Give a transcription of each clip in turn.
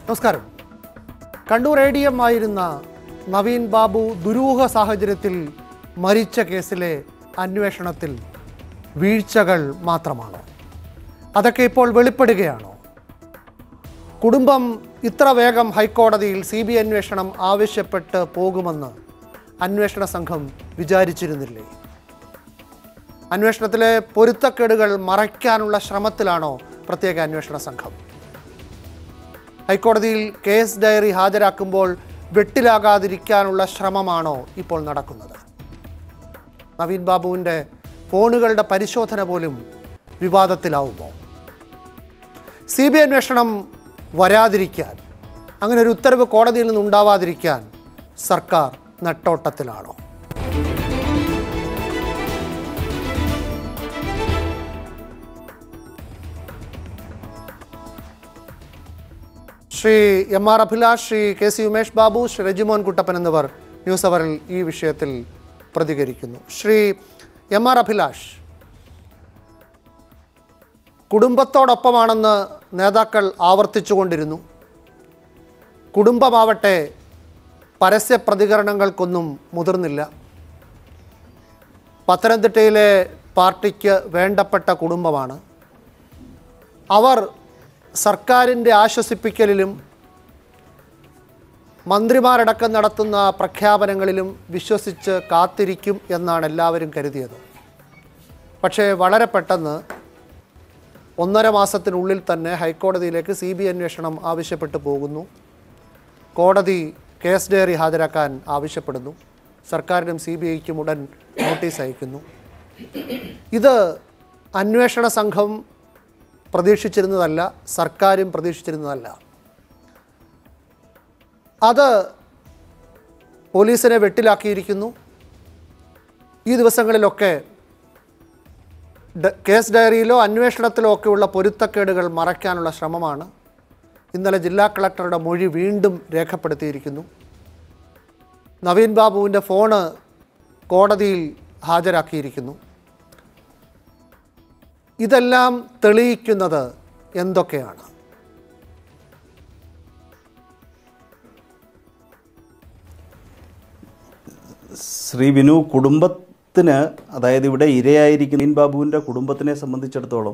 നമസ്കാരം. കണ്ണൂർ ADM ആയിരുന്ന നവീൻ ബാബു ദുരൂഹ സാഹചര്യത്തിൽ മരിച്ച കേസിലെ അന്വേഷണത്തിൽ വീഴ്ചകൾ മാത്രമാണോ? അതൊക്കെ ഇപ്പോൾ വെളിപ്പെടുകയാണോ? കുടുംബം ഇത്ര വേഗം ഹൈക്കോടതിയിൽ CBI അന്വേഷണം ആവശ്യപ്പെട്ട് പോകുമെന്ന് അന്വേഷണ സംഘം വിചാരിച്ചിരുന്നില്ലേ? അന്വേഷണത്തിലെ പൊരുത്തക്കേടുകൾ മറയ്ക്കാനുള്ള ശ്രമത്തിലാണോ പ്രത്യേക അന്വേഷണ സംഘം? ഹൈക്കോടതിയിൽ കേസ് ഡയറി ഹാജരാക്കുമ്പോൾ വെട്ടിലാകാതിരിക്കാനുള്ള ശ്രമമാണോ ഇപ്പോൾ നടക്കുന്നത്? നവീൻ ബാബുവിൻ്റെ ഫോണുകളുടെ പരിശോധന പോലും വിവാദത്തിലാവുമോ? CBI അന്വേഷണം വരാതിരിക്കാൻ, അങ്ങനെ ഒരു ഉത്തരവ് കോടതിയിൽ നിന്നുണ്ടാവാതിരിക്കാൻ സർക്കാർ നെട്ടോട്ടത്തിലാണോ? ശ്രീ MR അഭിലാഷ്, ശ്രീ KC ഉമേഷ് ബാബു, ശ്രീ റെജിമോൻ കുട്ടപ്പൻ എന്നിവർ ന്യൂസ് അവറിൽ ഈ വിഷയത്തിൽ പ്രതികരിക്കുന്നു. ശ്രീ MR അഭിലാഷ്, കുടുംബത്തോടൊപ്പമാണെന്ന് നേതാക്കൾ ആവർത്തിച്ചുകൊണ്ടിരുന്നു. കുടുംബമാവട്ടെ പരസ്യ പ്രതികരണങ്ങൾക്കൊന്നും മുതിർന്നില്ല. പത്തനംതിട്ടയിലെ പാർട്ടിക്ക് വേണ്ടപ്പെട്ട കുടുംബമാണ്. അവർ സർക്കാരിൻ്റെ ആശ്വസിപ്പിക്കലിലും മന്ത്രിമാരടക്കം നടത്തുന്ന പ്രഖ്യാപനങ്ങളിലും വിശ്വസിച്ച് കാത്തിരിക്കും എന്നാണ് എല്ലാവരും കരുതിയത്. പക്ഷേ വളരെ പെട്ടെന്ന് 1.5 മാസത്തിനുള്ളിൽ തന്നെ ഹൈക്കോടതിയിലേക്ക് CBI അന്വേഷണം ആവശ്യപ്പെട്ടു പോകുന്നു. കോടതി കേസ് ഡയറി ഹാജരാക്കാൻ ആവശ്യപ്പെടുന്നു. സർക്കാരിനും CBIക്കും ഉടൻ നോട്ടീസ് അയക്കുന്നു. ഇത് അന്വേഷണ സംഘം പ്രതീക്ഷിച്ചിരുന്നതല്ല, സർക്കാരും പ്രതീക്ഷിച്ചിരുന്നതല്ല. അത് പോലീസിനെ വെട്ടിലാക്കിയിരിക്കുന്നു. ഈ ദിവസങ്ങളിലൊക്കെ കേസ് ഡയറിയിലോ അന്വേഷണത്തിലോ ഒക്കെയുള്ള പൊരുത്തക്കേടുകൾ മറയ്ക്കാനുള്ള ശ്രമമാണ്. ഇന്നലെ ജില്ലാ കളക്ടറുടെ മൊഴി വീണ്ടും രേഖപ്പെടുത്തിയിരിക്കുന്നു. നവീൻ ബാബുവിൻ്റെ ഫോണ് കോടതിയിൽ ഹാജരാക്കിയിരിക്കുന്നു. ഇതെല്ലാം തെളിയിക്കുന്നത് എന്തൊക്കെയാണ്? ശ്രീ വിനു, കുടുംബത്തിന്, അതായത് ഇവിടെ ഇരയായിരിക്കുന്ന നവീൻ ബാബുവിൻ്റെ കുടുംബത്തിനെ സംബന്ധിച്ചിടത്തോളം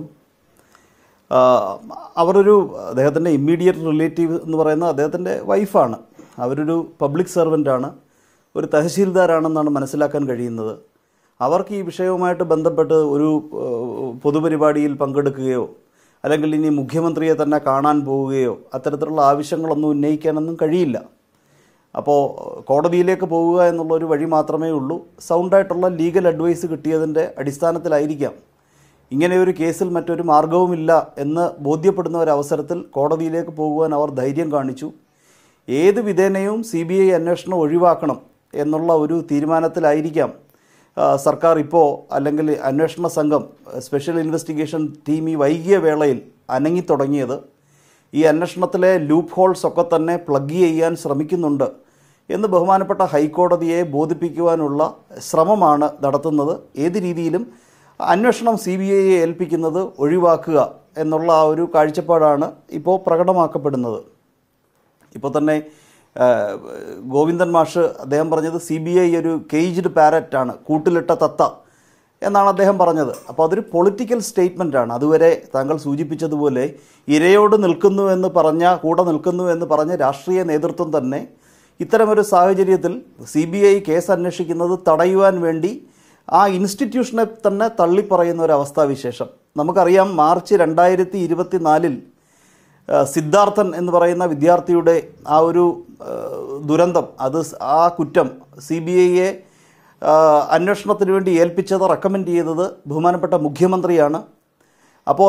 അവരൊരു അദ്ദേഹത്തിൻ്റെ ഇമ്മീഡിയറ്റ് റിലേറ്റീവ് എന്ന് പറയുന്നത് അദ്ദേഹത്തിൻ്റെ വൈഫാണ്. അവരൊരു പബ്ലിക് സർവൻ്റാണ്, ഒരു തഹസീൽദാരാണെന്നാണ് മനസ്സിലാക്കാൻ കഴിയുന്നത്. അവർക്ക് ഈ വിഷയവുമായിട്ട് ബന്ധപ്പെട്ട് ഒരു പൊതുപരിപാടിയിൽ പങ്കെടുക്കുകയോ അല്ലെങ്കിൽ ഇനി മുഖ്യമന്ത്രിയെ തന്നെ കാണാൻ പോവുകയോ അത്തരത്തിലുള്ള ആവശ്യങ്ങളൊന്നും ഉന്നയിക്കാനൊന്നും കഴിയില്ല. അപ്പോൾ കോടതിയിലേക്ക് പോവുക എന്നുള്ളൊരു വഴി മാത്രമേ ഉള്ളൂ. സൗണ്ടായിട്ടുള്ള ലീഗൽ അഡ്വൈസ് കിട്ടിയതിൻ്റെ അടിസ്ഥാനത്തിലായിരിക്കാം ഇങ്ങനെയൊരു കേസിൽ മറ്റൊരു മാർഗവുമില്ല എന്ന് ബോധ്യപ്പെടുന്ന ഒരവസരത്തിൽ കോടതിയിലേക്ക് പോകുവാൻ അവർ ധൈര്യം കാണിച്ചു. ഏത് വിധേനയും CBI അന്വേഷണം ഒഴിവാക്കണം എന്നുള്ള ഒരു തീരുമാനത്തിലായിരിക്കാം സർക്കാർ ഇപ്പോൾ, അല്ലെങ്കിൽ അന്വേഷണ സംഘം, സ്പെഷ്യൽ ഇൻവെസ്റ്റിഗേഷൻ ടീം ഈ വൈകിയ വേളയിൽ അനങ്ങിത്തുടങ്ങിയത്. ഈ അന്വേഷണത്തിലെ ലൂപ്പ് ഹോൾസ് ഒക്കെ തന്നെ പ്ലഗ് ചെയ്യാൻ ശ്രമിക്കുന്നുണ്ട് എന്ന് ബഹുമാനപ്പെട്ട ഹൈക്കോടതിയെ ബോധിപ്പിക്കുവാനുള്ള ശ്രമമാണ് നടത്തുന്നത്. ഏത് രീതിയിലും അന്വേഷണം CBIയെ ഏൽപ്പിക്കുന്നത് ഒഴിവാക്കുക എന്നുള്ള ആ ഒരു കാഴ്ചപ്പാടാണ് ഇപ്പോൾ പ്രകടമാക്കപ്പെടുന്നത്. ഇപ്പോൾ തന്നെ ഗോവിന്ദൻ മാഷ് അദ്ദേഹം പറഞ്ഞത് CBI ഒരു കേജ്ഡ് പാരറ്റാണ്, കൂട്ടിലിട്ട തത്ത എന്നാണ് അദ്ദേഹം പറഞ്ഞത്. അപ്പോൾ അതൊരു പൊളിറ്റിക്കൽ സ്റ്റേറ്റ്മെൻറ്റാണ്. അതുവരെ താങ്കൾ സൂചിപ്പിച്ചതുപോലെ ഇരയോട് നിൽക്കുന്നു എന്ന് പറഞ്ഞ, കൂടെ നിൽക്കുന്നു എന്ന് പറഞ്ഞ രാഷ്ട്രീയ നേതൃത്വം തന്നെ ഇത്തരമൊരു സാഹചര്യത്തിൽ CBI കേസ് അന്വേഷിക്കുന്നത് തടയുവാൻ വേണ്ടി ആ ഇൻസ്റ്റിറ്റ്യൂഷനെ തന്നെ തള്ളിപ്പറയുന്ന ഒരവസ്ഥാവിശേഷം നമുക്കറിയാം. മാർച്ച് 2024 സിദ്ധാർത്ഥൻ എന്ന് പറയുന്ന വിദ്യാർത്ഥിയുടെ ആ ഒരു ദുരന്തം, ആ കുറ്റം CBIയെ അന്വേഷണത്തിന് വേണ്ടി ഏൽപ്പിച്ചത്, റെക്കമെൻഡ് ചെയ്തത് ബഹുമാനപ്പെട്ട മുഖ്യമന്ത്രിയാണ്. അപ്പോൾ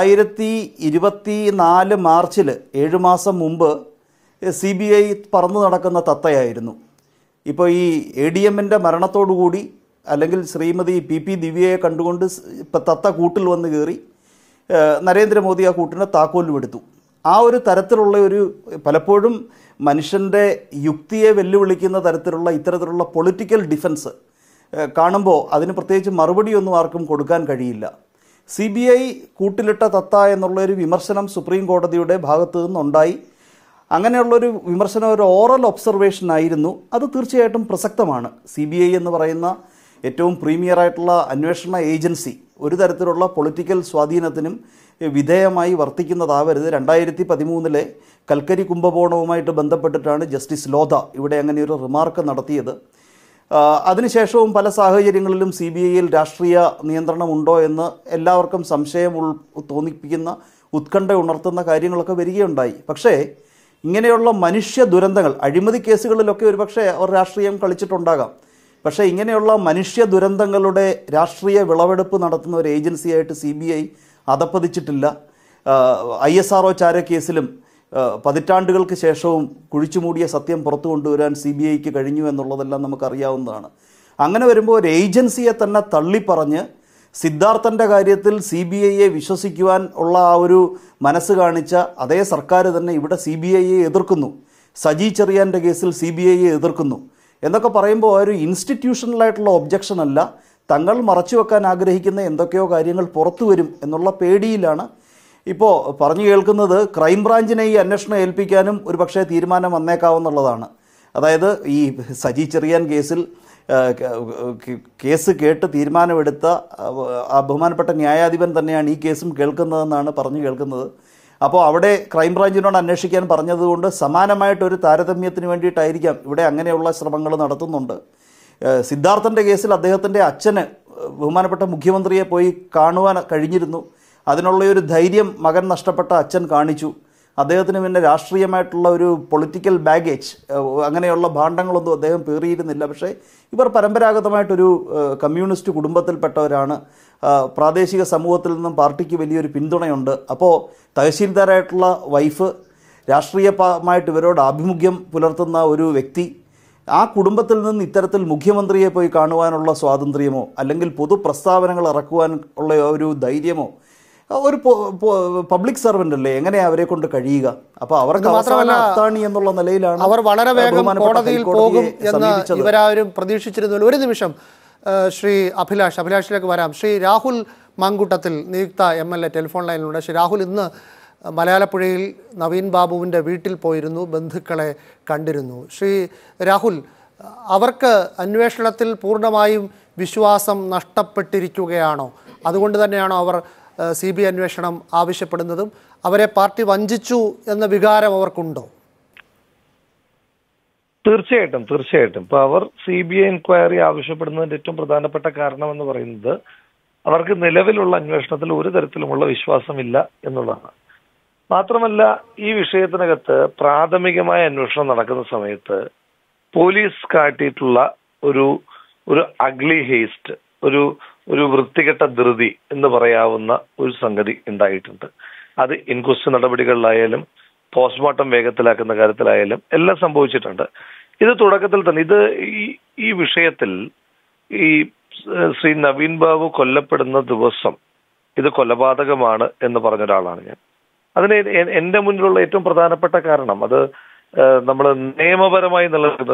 2024 മാർച്ചിൽ 7 മാസം മുമ്പ് CBI പറന്നു നടക്കുന്ന തത്തയായിരുന്നു. ഇപ്പോൾ ഈ ADMൻ്റെ മരണത്തോടുകൂടി, അല്ലെങ്കിൽ ശ്രീമതി PP ദിവ്യയെ കണ്ടുകൊണ്ട് തത്ത കൂട്ടിൽ വന്ന് കയറി നരേന്ദ്രമോദി ആ കൂട്ടിനെ താക്കോൽ എടുത്തു. ആ ഒരു തരത്തിലുള്ള ഒരു, പലപ്പോഴും മനുഷ്യൻ്റെ യുക്തിയെ വെല്ലുവിളിക്കുന്ന തരത്തിലുള്ള ഇത്തരത്തിലുള്ള പൊളിറ്റിക്കൽ ഡിഫൻസ് കാണുമ്പോൾ അതിന് പ്രത്യേകിച്ച് മറുപടിയൊന്നും ആർക്കും കൊടുക്കാൻ കഴിയില്ല. CBI കൂട്ടിലിട്ട തത്ത എന്നുള്ളൊരു വിമർശനം സുപ്രീം കോടതിയുടെ ഭാഗത്തു നിന്നുണ്ടായി. അങ്ങനെയുള്ളൊരു വിമർശനം ഒരു ഓറൽ ഒബ്സർവേഷൻ ആയിരുന്നു. അത് തീർച്ചയായിട്ടും പ്രസക്തമാണ്. CBI എന്ന് പറയുന്ന ഏറ്റവും പ്രീമിയറായിട്ടുള്ള അന്വേഷണ ഏജൻസി ഒരു തരത്തിലുള്ള പൊളിറ്റിക്കൽ സ്വാധീനത്തിനും വിധേയമായി വർത്തിക്കുന്നതാവരുത്. 2013 കൽക്കരി കുംഭകോണവുമായിട്ട് ബന്ധപ്പെട്ടിട്ടാണ് ജസ്റ്റിസ് ലോധ ഇവിടെ അങ്ങനെയൊരു റിമാർക്ക് നടത്തിയത്. അതിനുശേഷവും പല സാഹചര്യങ്ങളിലും CBIയിൽ രാഷ്ട്രീയ നിയന്ത്രണമുണ്ടോ എന്ന് എല്ലാവർക്കും സംശയം തോന്നിപ്പിക്കുന്ന ഉത്കണ്ഠ ഉണർത്തുന്ന കാര്യങ്ങളൊക്കെ വരികയുണ്ടായി. പക്ഷേ ഇങ്ങനെയുള്ള മനുഷ്യ ദുരന്തങ്ങൾ, അഴിമതി കേസുകളിലൊക്കെ ഒരുപക്ഷെ അവർ രാഷ്ട്രീയം കളിച്ചിട്ടുണ്ടാകാം. പക്ഷേ ഇങ്ങനെയുള്ള മനുഷ്യ ദുരന്തങ്ങളുടെ രാഷ്ട്രീയ വിളവെടുപ്പ് നടത്തുന്ന ഒരു ഏജൻസിയായിട്ട് CBI അധപ്പതിച്ചിട്ടില്ല. ISRO ചാരക്കേസിലും പതിറ്റാണ്ടുകൾക്ക് ശേഷവും കുഴിച്ചുമൂടിയ സത്യം പുറത്തു കൊണ്ടുവരാൻ CBIക്ക് കഴിഞ്ഞു എന്നുള്ളതെല്ലാം നമുക്കറിയാവുന്നതാണ്. അങ്ങനെ വരുമ്പോൾ ഒരു ഏജൻസിയെ തന്നെ തള്ളിപ്പറഞ്ഞ് സിദ്ധാർത്ഥൻ്റെ കാര്യത്തിൽ CBIയെ വിശ്വസിക്കുവാൻ ഉള്ള ആ ഒരു മനസ്സ് കാണിച്ച അതേ സർക്കാർ തന്നെ ഇവിടെ CBIയെ എതിർക്കുന്നു. സജി ചെറിയാൻ്റെ കേസിൽ CBIയെ എതിർക്കുന്നു എന്നൊക്കെ പറയുമ്പോൾ ഒരു ഇൻസ്റ്റിറ്റ്യൂഷണലായിട്ടുള്ള ഒബ്ജക്ഷൻ അല്ല, തങ്ങൾ മറച്ചുവെക്കാൻ ആഗ്രഹിക്കുന്ന എന്തൊക്കെയോ കാര്യങ്ങൾ പുറത്തു വരും എന്നുള്ള പേടിയിലാണ് ഇപ്പോൾ പറഞ്ഞു കേൾക്കുന്നത്. ക്രൈംബ്രാഞ്ചിനെ ഈ അന്വേഷണം ഏൽപ്പിക്കാനും ഒരുപക്ഷെ തീരുമാനം വന്നേക്കാവുന്നുള്ളതാണ്. അതായത് ഈ സജി ചെറിയാൻ കേസിൽ കേസ് കേട്ട് തീരുമാനമെടുത്ത ബഹുമാനപ്പെട്ട ന്യായാധിപൻ തന്നെയാണ് ഈ കേസും കേൾക്കുന്നതെന്നാണ് പറഞ്ഞു കേൾക്കുന്നത്. അപ്പോൾ അവിടെ ക്രൈംബ്രാഞ്ചിനോട് അന്വേഷിക്കാൻ പറഞ്ഞതുകൊണ്ട് സമാനമായിട്ടൊരു താരതമ്യത്തിന് വേണ്ടിയിട്ടായിരിക്കാം ഇവിടെ അങ്ങനെയുള്ള ശ്രമങ്ങൾ നടത്തുന്നുണ്ട്. സിദ്ധാർത്ഥൻ്റെ കേസിൽ അദ്ദേഹത്തിൻ്റെ അച്ഛന് ബഹുമാനപ്പെട്ട മുഖ്യമന്ത്രിയെ പോയി കാണുവാൻ കഴിഞ്ഞിരുന്നു. അതിനുള്ളൊരു ധൈര്യം മകൻ നഷ്ടപ്പെട്ട അച്ഛൻ കാണിച്ചു. അദ്ദേഹത്തിന് പിന്നെ രാഷ്ട്രീയമായിട്ടുള്ള ഒരു പൊളിറ്റിക്കൽ ബാഗേജ് അങ്ങനെയുള്ള ഭാണ്ഡങ്ങളൊന്നും അദ്ദേഹം പേറിയിരുന്നില്ല. പക്ഷേ ഇവർ പരമ്പരാഗതമായിട്ടൊരു കമ്മ്യൂണിസ്റ്റ് കുടുംബത്തിൽപ്പെട്ടവരാണ്. പ്രാദേശിക സമൂഹത്തിൽ നിന്നും പാർട്ടിക്ക് വലിയൊരു പിന്തുണയുണ്ട്. അപ്പോൾ തഹസീൽദാരായിട്ടുള്ള വൈഫ്, രാഷ്ട്രീയമായിട്ട് ഇവരോട് ആഭിമുഖ്യം പുലർത്തുന്ന ഒരു വ്യക്തി, ആ കുടുംബത്തിൽ നിന്ന് ഇത്തരത്തിൽ മുഖ്യമന്ത്രിയെ പോയി കാണുവാനുള്ള സ്വാതന്ത്ര്യമോ അല്ലെങ്കിൽ പൊതു പ്രസ്താവനകൾ ഇറക്കുവാൻ ഉള്ള ഒരു ധൈര്യമോ ഒരു പബ്ലിക് സർവൻ്റ് അല്ലേ, എങ്ങനെയാണ് അവരെ കൊണ്ട് കഴിയുക? അപ്പോൾ അവർക്ക് അത്താണി എന്നുള്ള നിലയിലാണ് അവർ വളരെ വേഗം കോടതിയിൽ പോകും എന്ന് ഇവരാരും പ്രതീക്ഷിച്ചിരുന്നില്ല. ഒരു നിമിഷം ശ്രീ അഭിലാഷിലേക്ക് വരാം. ശ്രീ രാഹുൽ മാങ്കൂട്ടത്തിൽ നിയുക്ത MLA ടെലിഫോൺ ലൈനിലുണ്ട്. ശ്രീ രാഹുൽ ഇന്ന് മലയാലപ്പുഴയിൽ നവീൻ ബാബുവിൻ്റെ വീട്ടിൽ പോയിരുന്നു, ബന്ധുക്കളെ കണ്ടിരുന്നു. ശ്രീ രാഹുൽ, അവർക്ക് അന്വേഷണത്തിൽ പൂർണ്ണമായും വിശ്വാസം നഷ്ടപ്പെട്ടിരിക്കുകയാണോ? അതുകൊണ്ട് തന്നെയാണോ അവർ CBI അന്വേഷണം ആവശ്യപ്പെടുന്നതും അവരെ പാർട്ടി വഞ്ചിച്ചു എന്ന വികാരം അവർക്കുണ്ടോ? തീർച്ചയായിട്ടും ഇപ്പോൾ അവർ CBI എൻക്വയറി ആവശ്യപ്പെടുന്നതിന്റെ ഏറ്റവും പ്രധാനപ്പെട്ട കാരണം എന്ന് പറയുന്നത് അവർക്ക് നിലവിലുള്ള അന്വേഷണത്തിൽ ഒരു തരത്തിലുമുള്ള വിശ്വാസമില്ല എന്നുള്ളതാണ്. മാത്രമല്ല, ഈ വിഷയത്തിനകത്ത് പ്രാഥമികമായ അന്വേഷണം നടക്കുന്ന സമയത്ത് പോലീസ് കാട്ടിയിട്ടുള്ള ഒരു അഗ്ലി ഹേസ്റ്റ്, ഒരു വൃത്തികെട്ട ധൃതി എന്ന് പറയാവുന്ന ഒരു സംഗതി ഉണ്ടായിട്ടുണ്ട്. അത് ഇൻക്വസ്റ്റ് നടപടികളിലായാലും പോസ്റ്റ്മോർട്ടം വേഗത്തിലാക്കുന്ന കാര്യത്തിലായാലും എല്ലാം സംഭവിച്ചിട്ടുണ്ട്. ഇത് തുടക്കത്തിൽ തന്നെ ഈ വിഷയത്തിൽ ഈ ശ്രീ നവീൻ ബാബു കൊല്ലപ്പെടുന്ന ദിവസം ഇത് കൊലപാതകമാണ് എന്ന് പറഞ്ഞ ഒരാളാണ് ഞാൻ. അതിന് എന്റെ മുന്നിലുള്ള ഏറ്റവും പ്രധാനപ്പെട്ട കാരണം അത് നമ്മൾ നിയമപരമായി നിലനിൽക്കുന്ന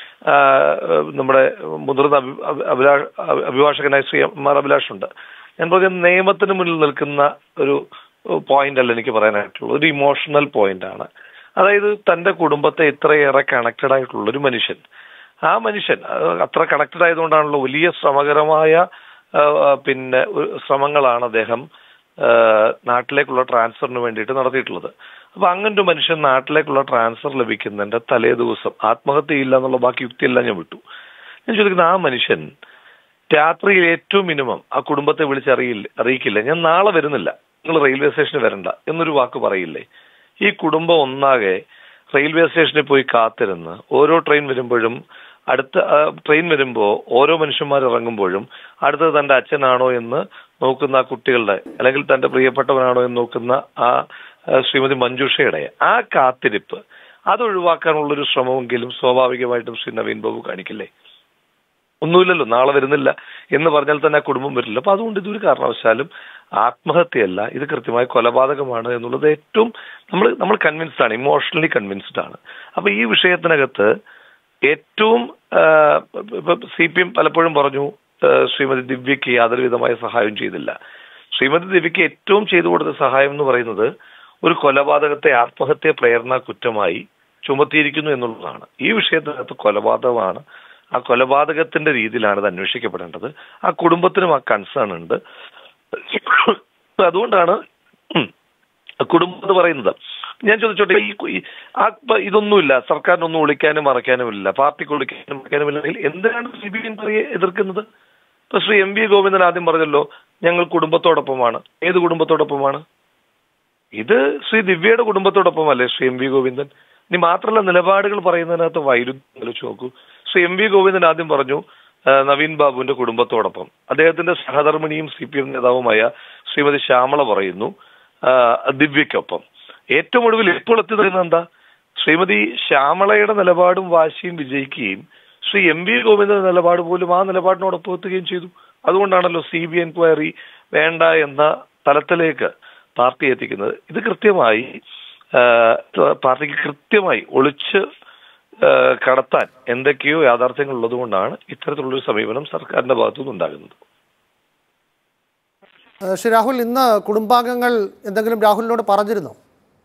നമ്മുടെ മുതിർന്ന അഭിഭാഷകനായ ശ്രീ MR അഭിലാഷുണ്ട്. ഞാൻ പറഞ്ഞ നിയമത്തിന് മുന്നിൽ നിൽക്കുന്ന ഒരു പോയിന്റ് അല്ല എനിക്ക് പറയാനായിട്ടുള്ള ഒരു ഇമോഷണൽ പോയിന്റ് ആണ്. അതായത് തന്റെ കുടുംബത്തെ ഇത്രയേറെ കണക്റ്റഡ് ആയിട്ടുള്ള ഒരു മനുഷ്യൻ, ആ മനുഷ്യൻ അത്ര കണക്റ്റഡ് ആയതുകൊണ്ടാണല്ലോ വലിയ ശ്രമകരമായ ശ്രമങ്ങളാണ് അദ്ദേഹം നാട്ടിലേക്കുള്ള ട്രാൻസ്ഫറിന് വേണ്ടിയിട്ട് നടത്തിയിട്ടുള്ളത്. അപ്പൊ അങ്ങനൊരു മനുഷ്യൻ നാട്ടിലേക്കുള്ള ട്രാൻസ്ഫർ ലഭിക്കുന്നതിന്റെ തലേ ദിവസം ആത്മഹത്യയില്ല എന്നുള്ള ബാക്കി യുക്തിയെല്ലാം ഞാൻ വിട്ടു. ഞാൻ ചോദിക്കുന്നത്, ആ മനുഷ്യൻ രാത്രിയിൽ ഏറ്റവും മിനിമം ആ കുടുംബത്തെ അറിയിക്കില്ല, ഞാൻ നാളെ വരുന്നില്ല, നിങ്ങൾ റെയിൽവേ സ്റ്റേഷനിൽ വരണ്ട എന്നൊരു വാക്ക് പറയില്ലേ? ഈ കുടുംബം ഒന്നാകെ റെയിൽവേ സ്റ്റേഷനിൽ പോയി കാത്തിരുന്ന് ഓരോ ട്രെയിൻ വരുമ്പോഴും അടുത്ത ട്രെയിൻ വരുമ്പോൾ ഓരോ മനുഷ്യന്മാർ ഇറങ്ങുമ്പോഴും അടുത്തത് തന്റെ അച്ഛനാണോ എന്ന് നോക്കുന്ന ആ കുട്ടികളുടെ, അല്ലെങ്കിൽ തന്റെ പ്രിയപ്പെട്ടവനാണോ എന്ന് നോക്കുന്ന ആ ശ്രീമതി മഞ്ജുഷയുടെ ആ കാത്തിരിപ്പ്, അതൊഴിവാക്കാനുള്ളൊരു ശ്രമമെങ്കിലും സ്വാഭാവികമായിട്ടും ശ്രീ നവീൻ ബാബു കാണിക്കില്ലേ? ഒന്നുമില്ലല്ലോ, നാളെ വരുന്നില്ല എന്ന് പറഞ്ഞാൽ തന്നെ ആ കുടുംബം വരില്ല. അപ്പൊ അതുകൊണ്ട് ഇതൊരു കാരണവശാലും ആത്മഹത്യയല്ല, ഇത് കൃത്യമായി കൊലപാതകമാണ് എന്നുള്ളത് ഏറ്റവും നമ്മൾ കൺവിൻസ്ഡ് ആണ്, ഇമോഷണലി കൺവിൻസ്ഡ് ആണ്. അപ്പൊ ഈ വിഷയത്തിനകത്ത് ഏറ്റവും ഇപ്പൊ CPM പലപ്പോഴും പറഞ്ഞു ശ്രീമതി ദിവ്യയ്ക്ക് യാതൊരു വിധമായ സഹായം ചെയ്തില്ല. ശ്രീമതി ദിവ്യയ്ക്ക് ഏറ്റവും ചെയ്തു കൊടുത്ത സഹായം എന്ന് പറയുന്നത് ഒരു കൊലപാതകത്തെ ആത്മഹത്യാ പ്രേരണ കുറ്റമായി ചുമത്തിയിരിക്കുന്നു എന്നുള്ളതാണ്. ഈ വിഷയത്തിനകത്ത് കൊലപാതകമാണ്. ആ കൊലപാതകത്തിന്റെ രീതിയിലാണ് ഇത് അന്വേഷിക്കപ്പെടേണ്ടത്. ആ കുടുംബത്തിനും ആ കൺസേൺ ഉണ്ട്. അതുകൊണ്ടാണ് കുടുംബം എന്ന് പറയുന്നത്. ഞാൻ ചോദിച്ചോട്ടെ, ഇതൊന്നുമില്ല, സർക്കാരിനൊന്നും ഒളിക്കാനും മറയ്ക്കാനുമില്ല, പാർട്ടിക്ക് ഒളിക്കാനും മറയ്ക്കാനുമില്ലെങ്കിൽ എന്തിനാണ് CBI എൻക്വയറിയെ എതിർക്കുന്നത്? ഇപ്പൊ ശ്രീ MV ഗോവിന്ദൻ ആദ്യം പറഞ്ഞല്ലോ, ഞങ്ങൾ കുടുംബത്തോടൊപ്പമാണ്. ഏത് കുടുംബത്തോടൊപ്പമാണ്? ഇത് ശ്രീ ദിവ്യയുടെ കുടുംബത്തോടൊപ്പമല്ലേ ശ്രീ MV ഗോവിന്ദൻ? ഇനി മാത്രമല്ല, നിലപാടുകൾ പറയുന്നതിനകത്ത് വൈരുദ്ധ്യം ആലോചിച്ച് നോക്കൂ. ശ്രീ MV ഗോവിന്ദൻ ആദ്യം പറഞ്ഞു നവീൻ ബാബുവിന്റെ കുടുംബത്തോടൊപ്പം. അദ്ദേഹത്തിന്റെ സഹധർമ്മിണിയും CPM നേതാവുമായ ശ്രീമതി ശ്യാമള പറയുന്നു ദിവ്യക്കൊപ്പം. ഏറ്റവും ഒടുവിൽ ഇപ്പോൾ എത്തിനിരുന്നത് എന്താ? ശ്രീമതി ശ്യാമളയുടെ നിലപാടും വാശിയും വിജയിക്കുകയും ശ്രീ MV ഗോവിന്ദന്റെ നിലപാട് പോലും ആ നിലപാടിനോടൊപ്പം എത്തുകയും ചെയ്തു. അതുകൊണ്ടാണല്ലോ CBI എൻക്വയറി വേണ്ട എന്ന തലത്തിലേക്ക് പാർട്ടി എത്തിക്കുന്നത്. ഇത് കൃത്യമായി പാർട്ടിക്ക് കൃത്യമായി ഒളിച്ച് കടത്താൻ എന്തൊക്കെയോ യാഥാർത്ഥ്യങ്ങൾ ഉള്ളതുകൊണ്ടാണ് ഇത്തരത്തിലുള്ളൊരു സമീപനം സർക്കാരിന്റെ ഭാഗത്തുനിന്ന് ഉണ്ടാകുന്നത്. ശ്രീ രാഹുൽ, ഇന്ന് കുടുംബാംഗങ്ങൾ എന്തെങ്കിലും രാഹുലിനോട് പറഞ്ഞിരുന്നോ?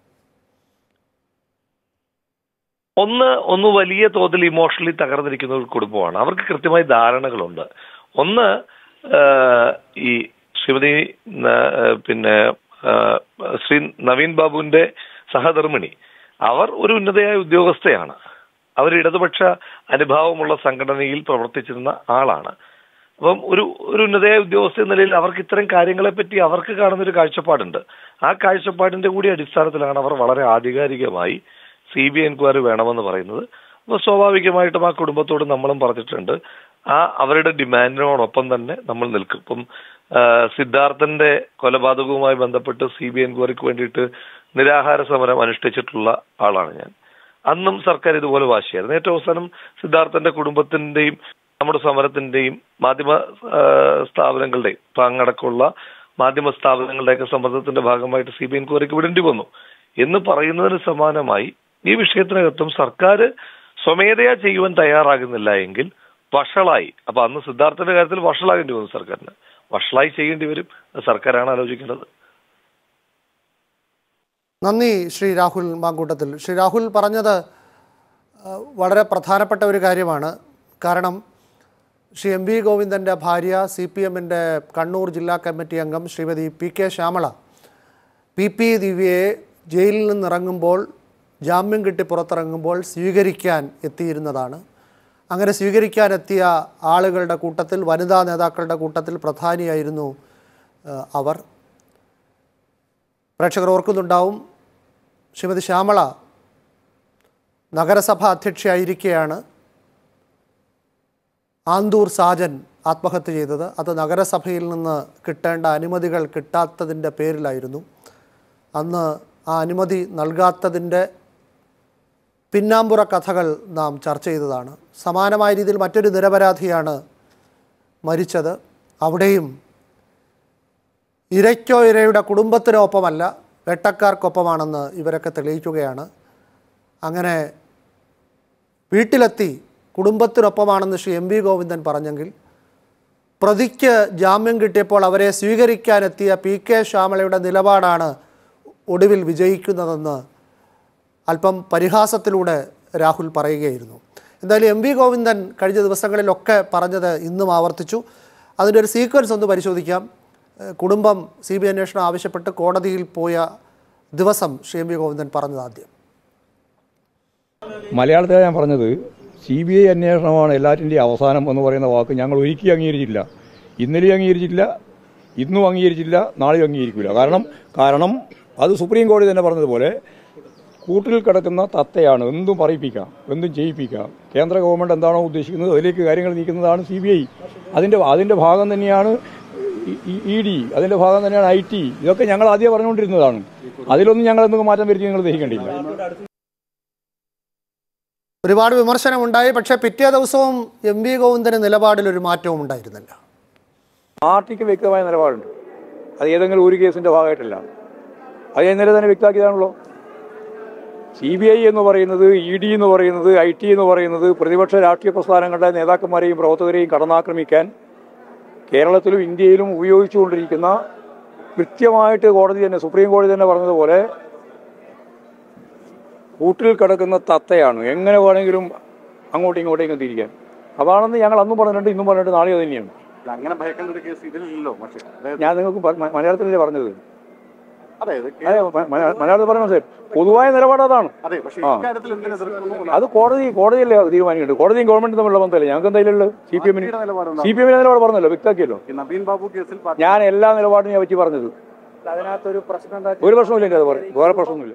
ഒന്ന് വലിയ തോതിൽ ഇമോഷണലി തകർന്നിരിക്കുന്ന ഒരു കുടുംബമാണ്. അവർക്ക് കൃത്യമായി ധാരണകളുണ്ട്. ഒന്ന്, ഈ ശ്രീമതി ശ്രീ നവീൻ ബാബുവിന്റെ സഹധർമ്മിണി, അവർ ഒരു ഉന്നതയായ ഉദ്യോഗസ്ഥയാണ്. അവർ ഇടതുപക്ഷ അനുഭാവമുള്ള സംഘടനയിൽ പ്രവർത്തിച്ചിരുന്ന ആളാണ്. അപ്പം ഒരു ഉന്നതയായ ഉദ്യോഗസ്ഥ എന്ന നിലയിൽ അവർക്ക് ഇത്തരം കാര്യങ്ങളെ പറ്റി അവർക്ക് കാണുന്നൊരു കാഴ്ചപ്പാടുണ്ട്. ആ കാഴ്ചപ്പാടിന്റെ കൂടി അടിസ്ഥാനത്തിലാണ് അവർ വളരെ ആധികാരികമായി CBI എൻക്വയറി വേണമെന്ന് പറയുന്നത്. അപ്പോൾ സ്വാഭാവികമായിട്ടും ആ കുടുംബത്തോട് നമ്മളും പറഞ്ഞിട്ടുണ്ട്, അവരുടെ ഡിമാൻഡിനോടൊപ്പം തന്നെ നമ്മൾ നിൽക്കും. ഇപ്പം സിദ്ധാർത്ഥന്റെ കൊലപാതകവുമായി ബന്ധപ്പെട്ട് CBI എൻക്വയറിക്ക് വേണ്ടിയിട്ട് നിരാഹാര സമരം അനുഷ്ഠിച്ചിട്ടുള്ള ആളാണ് ഞാൻ. അന്നും സർക്കാർ ഇതുപോലെ വാശിയായിരുന്നു. ഏറ്റവും അവസാനം സിദ്ധാർത്ഥന്റെ കുടുംബത്തിന്റെയും നമ്മുടെ സമരത്തിന്റെയും മാധ്യമ സ്ഥാപനങ്ങളുടെയും പങ്കടക്കമുള്ള മാധ്യമ സ്ഥാപനങ്ങളുടെയൊക്കെ സമ്മർദ്ദത്തിന്റെ ഭാഗമായിട്ട് CBI എൻക്വയറിക്ക് വിടേണ്ടി വന്നു എന്ന് പറയുന്നതിന് സമാനമായി ഈ വിഷയത്തിനകത്തും സർക്കാർ സ്വമേധയാ ചെയ്യുവാൻ തയ്യാറാകുന്നില്ല എങ്കിൽ വഷളായി. അപ്പൊ അന്ന് സിദ്ധാർത്ഥന്റെ കാര്യത്തിൽ വഷളാകേണ്ടി വന്നു സർക്കാരിന്. വഷളായി ചെയ്യേണ്ടി വരും. അത് സർക്കാരാണ് ആലോചിക്കേണ്ടത്. നന്ദി ശ്രീ രാഹുൽ മാങ്കൂട്ടത്തിൽ. ശ്രീ രാഹുൽ പറഞ്ഞത് വളരെ പ്രധാനപ്പെട്ട ഒരു കാര്യമാണ്. കാരണം ശ്രീ MV ഗോവിന്ദൻ്റെ ഭാര്യ CPMൻ്റെ കണ്ണൂർ ജില്ലാ കമ്മിറ്റി അംഗം ശ്രീമതി PK ശ്യാമള PP ദിവ്യയെ ജയിലിൽ നിന്നിറങ്ങുമ്പോൾ, ജാമ്യം കിട്ടി പുറത്തിറങ്ങുമ്പോൾ സ്വീകരിക്കാൻ എത്തിയിരുന്നതാണ്. അങ്ങനെ സ്വീകരിക്കാനെത്തിയ ആളുകളുടെ കൂട്ടത്തിൽ, വനിതാ നേതാക്കളുടെ കൂട്ടത്തിൽ പ്രധാനിയായിരുന്നു അവർ. പ്രേക്ഷകർ ഓർക്കുന്നുണ്ടാവും, ശ്രീമതി ശ്യാമള നഗരസഭ അധ്യക്ഷയായിരിക്കെയാണ് ആന്തൂർ സാജൻ ആത്മഹത്യ ചെയ്തത്. അത് നഗരസഭയിൽ നിന്ന് കിട്ടേണ്ട അനുമതികൾ കിട്ടാത്തതിൻ്റെ പേരിലായിരുന്നു. അന്ന് ആ അനുമതി നൽകാത്തതിൻ്റെ പിന്നാമ്പുറ കഥകൾ നാം ചർച്ച ചെയ്തതാണ്. സമാനമായ രീതിയിൽ മറ്റൊരു നിരപരാധിയാണ് മരിച്ചത്. അവിടെയും ഇരയ്ക്കോ ഇരയുടെ കുടുംബത്തിനൊപ്പമല്ല, വേട്ടക്കാർക്കൊപ്പമാണെന്ന് ഇവരൊക്കെ തെളിയിക്കുകയാണ്. അങ്ങനെ വീട്ടിലെത്തി കുടുംബത്തിനൊപ്പമാണെന്ന് ശ്രീ MV ഗോവിന്ദൻ പറഞ്ഞെങ്കിൽ, പ്രതിക്ക് ജാമ്യം കിട്ടിയപ്പോൾ അവരെ സ്വീകരിക്കാനെത്തിയ PK ശ്യാമളയുടെ നിലപാടാണ് ഒടുവിൽ വിജയിക്കുന്നതെന്ന് അല്പം പരിഹാസത്തിലൂടെ രാഹുൽ പറയുകയായിരുന്നു. എന്തായാലും MV ഗോവിന്ദൻ കഴിഞ്ഞ ദിവസങ്ങളിലൊക്കെ പറഞ്ഞത് ഇന്നും ആവർത്തിച്ചു. അതിൻ്റെ ഒരു സീക്വൻസ് ഒന്ന് പരിശോധിക്കാം. കുടുംബം CBI അന്വേഷണം ആവശ്യപ്പെട്ട് കോടതിയിൽ പോയ ദിവസം ശ്രീ MV ഗോവിന്ദൻ പറഞ്ഞത് ആദ്യം. മലയാളത്തിൽ ഞാൻ പറഞ്ഞത് CBI അന്വേഷണമാണ് എല്ലാറ്റിൻ്റെയും അവസാനം എന്ന് പറയുന്ന വാക്ക് ഞങ്ങൾ ഒരിക്കലും അംഗീകരിച്ചില്ല. ഇന്നലെയും അംഗീകരിച്ചില്ല, ഇന്നും അംഗീകരിച്ചില്ല, നാളെയും അംഗീകരിക്കില്ല. കാരണം അത് സുപ്രീം കോടതി തന്നെ പറഞ്ഞതുപോലെ കൂട്ടിൽ കിടക്കുന്ന തത്തയാണ്. എന്തും പറയിപ്പിക്കാം, എന്തും ചെയ്യിപ്പിക്കാം. കേന്ദ്ര ഗവൺമെൻറ് എന്താണോ ഉദ്ദേശിക്കുന്നത് അതിലേക്ക് കാര്യങ്ങൾ നീക്കുന്നതാണ് CBI. അതിൻ്റെ ഭാഗം തന്നെയാണ് ED, അതിൻ്റെ ഭാഗം തന്നെയാണ് IT. ഇതൊക്കെ ഞങ്ങൾ ആദ്യം പറഞ്ഞുകൊണ്ടിരുന്നതാണ്. അതിലൊന്നും ഞങ്ങൾ എന്തെങ്കിലും മാറ്റം വരുത്തി നിങ്ങൾ ധരിക്കേണ്ടിയില്ല. ഒരുപാട് വിമർശനമുണ്ടായി. പക്ഷേ പിറ്റേ ദിവസവും MV ഗോവിന്ദന് നിലപാടിലൊരു മാറ്റവും ഉണ്ടായിരുന്നില്ല. പാർട്ടിക്ക് വ്യക്തമായ നിലപാടുണ്ട്. അത് ഏതെങ്കിലും ഒരു കേസിൻ്റെ ഭാഗമായിട്ടല്ല. അത് ഇന്നലെ തന്നെ വ്യക്തമാക്കിയതാണല്ലോ. CBI എന്ന് പറയുന്നത്, ED എന്ന് പറയുന്നത്, IT എന്ന് പറയുന്നത് പ്രതിപക്ഷ രാഷ്ട്രീയ പ്രസ്ഥാനങ്ങളുടെ നേതാക്കന്മാരെയും പ്രവർത്തകരെയും കടന്നാക്രമിക്കാൻ കേരളത്തിലും ഇന്ത്യയിലും ഉപയോഗിച്ചുകൊണ്ടിരിക്കുന്ന, കൃത്യമായിട്ട് കോടതി തന്നെ, സുപ്രീം കോടതി തന്നെ പറഞ്ഞതുപോലെ കൂട്ടിൽ കിടക്കുന്ന തത്തയാണ്, എങ്ങനെ വേണമെങ്കിലും അങ്ങോട്ടും ഇങ്ങോട്ടേക്കും തിരിക്കാൻ. അതാണെന്ന് ഞങ്ങൾ അന്നും പറഞ്ഞിട്ടുണ്ട്, ഇന്നും പറഞ്ഞിട്ട് നാളെ അത് തന്നെയാണ്. അങ്ങനെ ഭയക്കേണ്ട ഒരു കേസ് ഇതിലില്ലല്ലോ. പക്ഷേ ഞാൻ നിങ്ങൾക്ക് മലയാളത്തിലല്ലേ പറഞ്ഞത്. മലയാളത്തിൽ പറഞ്ഞ സാർ പൊതുവായ നിലപാട് അതാണ്. അത് കോടതിയല്ലേ തീരുമാനിക്കുന്നുണ്ട്. കോടതിയും ഗവൺമെന്റും തമ്മിലുള്ള ബന്ധമല്ലേ. ഞങ്ങൾക്ക് എന്തായാലും CPM-ന്റെ നിലപാട് പറഞ്ഞല്ലോ, വ്യക്തമാക്കിയല്ലോ. നവീൻ ബാബു കേസിൽ ഞാൻ എല്ലാ നിലപാടും ഞാൻ വെച്ച് പറഞ്ഞത്. അതിനകത്തൊരു പ്രശ്നം, ഒരു പ്രശ്നമില്ല. അത് പറയും, വേറെ പ്രശ്നമൊന്നുമില്ല.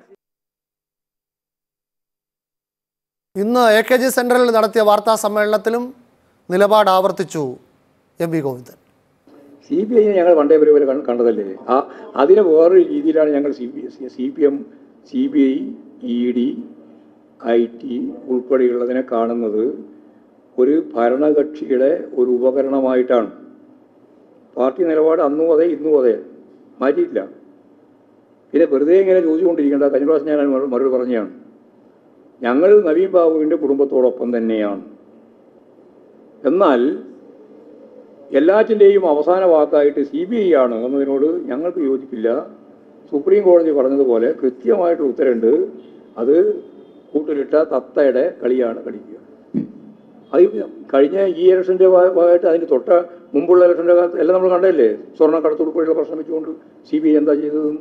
ഇന്ന് AKG സെൻറ്ററിൽ നടത്തിയ വാർത്താ സമ്മേളനത്തിലും നിലപാട് ആവർത്തിച്ചു MV ഗോവിന്ദൻ. CBI ഞങ്ങൾ പണ്ടേ പോലെ കണ്ടതല്ലേ. അതിനെ വേറൊരു രീതിയിലാണ് ഞങ്ങൾ CPM, CBI, ED, IT ഉൾപ്പെടെയുള്ളതിനെ കാണുന്നത് ഒരു ഭരണകക്ഷിയുടെ ഒരു ഉപകരണമായിട്ടാണ്. പാർട്ടി നിലപാട് അന്നും അതെ ഇന്നും അതെ, മാറ്റിയില്ല. പിന്നെ വെറുതെ ഇങ്ങനെ ചോദിച്ചുകൊണ്ടിരിക്കേണ്ട. കഴിഞ്ഞ പ്രാവശ്യം ഞാൻ മറുപടി പറഞ്ഞതാണ്, ഞങ്ങൾ നവീൻ ബാബുവിൻ്റെ കുടുംബത്തോടൊപ്പം തന്നെയാണ്. എന്നാൽ എല്ലാറ്റിൻ്റെയും അവസാന വാക്കായിട്ട് CBI ആണ് എന്നതിനോട് ഞങ്ങൾക്ക് യോജിപ്പില്ല. സുപ്രീം കോടതി പറഞ്ഞതുപോലെ കൃത്യമായിട്ട് ഉത്തരവുണ്ട്. അത് കൂട്ടിലിട്ട തത്തയുടെ കളിയാണ് കളിക്കുക. അത് കഴിഞ്ഞ ഈ ഇലക്ഷൻ്റെ ഭാഗമായിട്ട് അതിന് തൊട്ട മുമ്പുള്ള ഇലക്ഷൻ്റെ കാലത്ത് എല്ലാം നമ്മൾ കണ്ടല്ലേ. സ്വർണ്ണക്കടത്ത് ഉൾപ്പെടെയുള്ള പ്രശ്നം വെച്ചുകൊണ്ട് CBI എന്താ ചെയ്തതെന്ന്.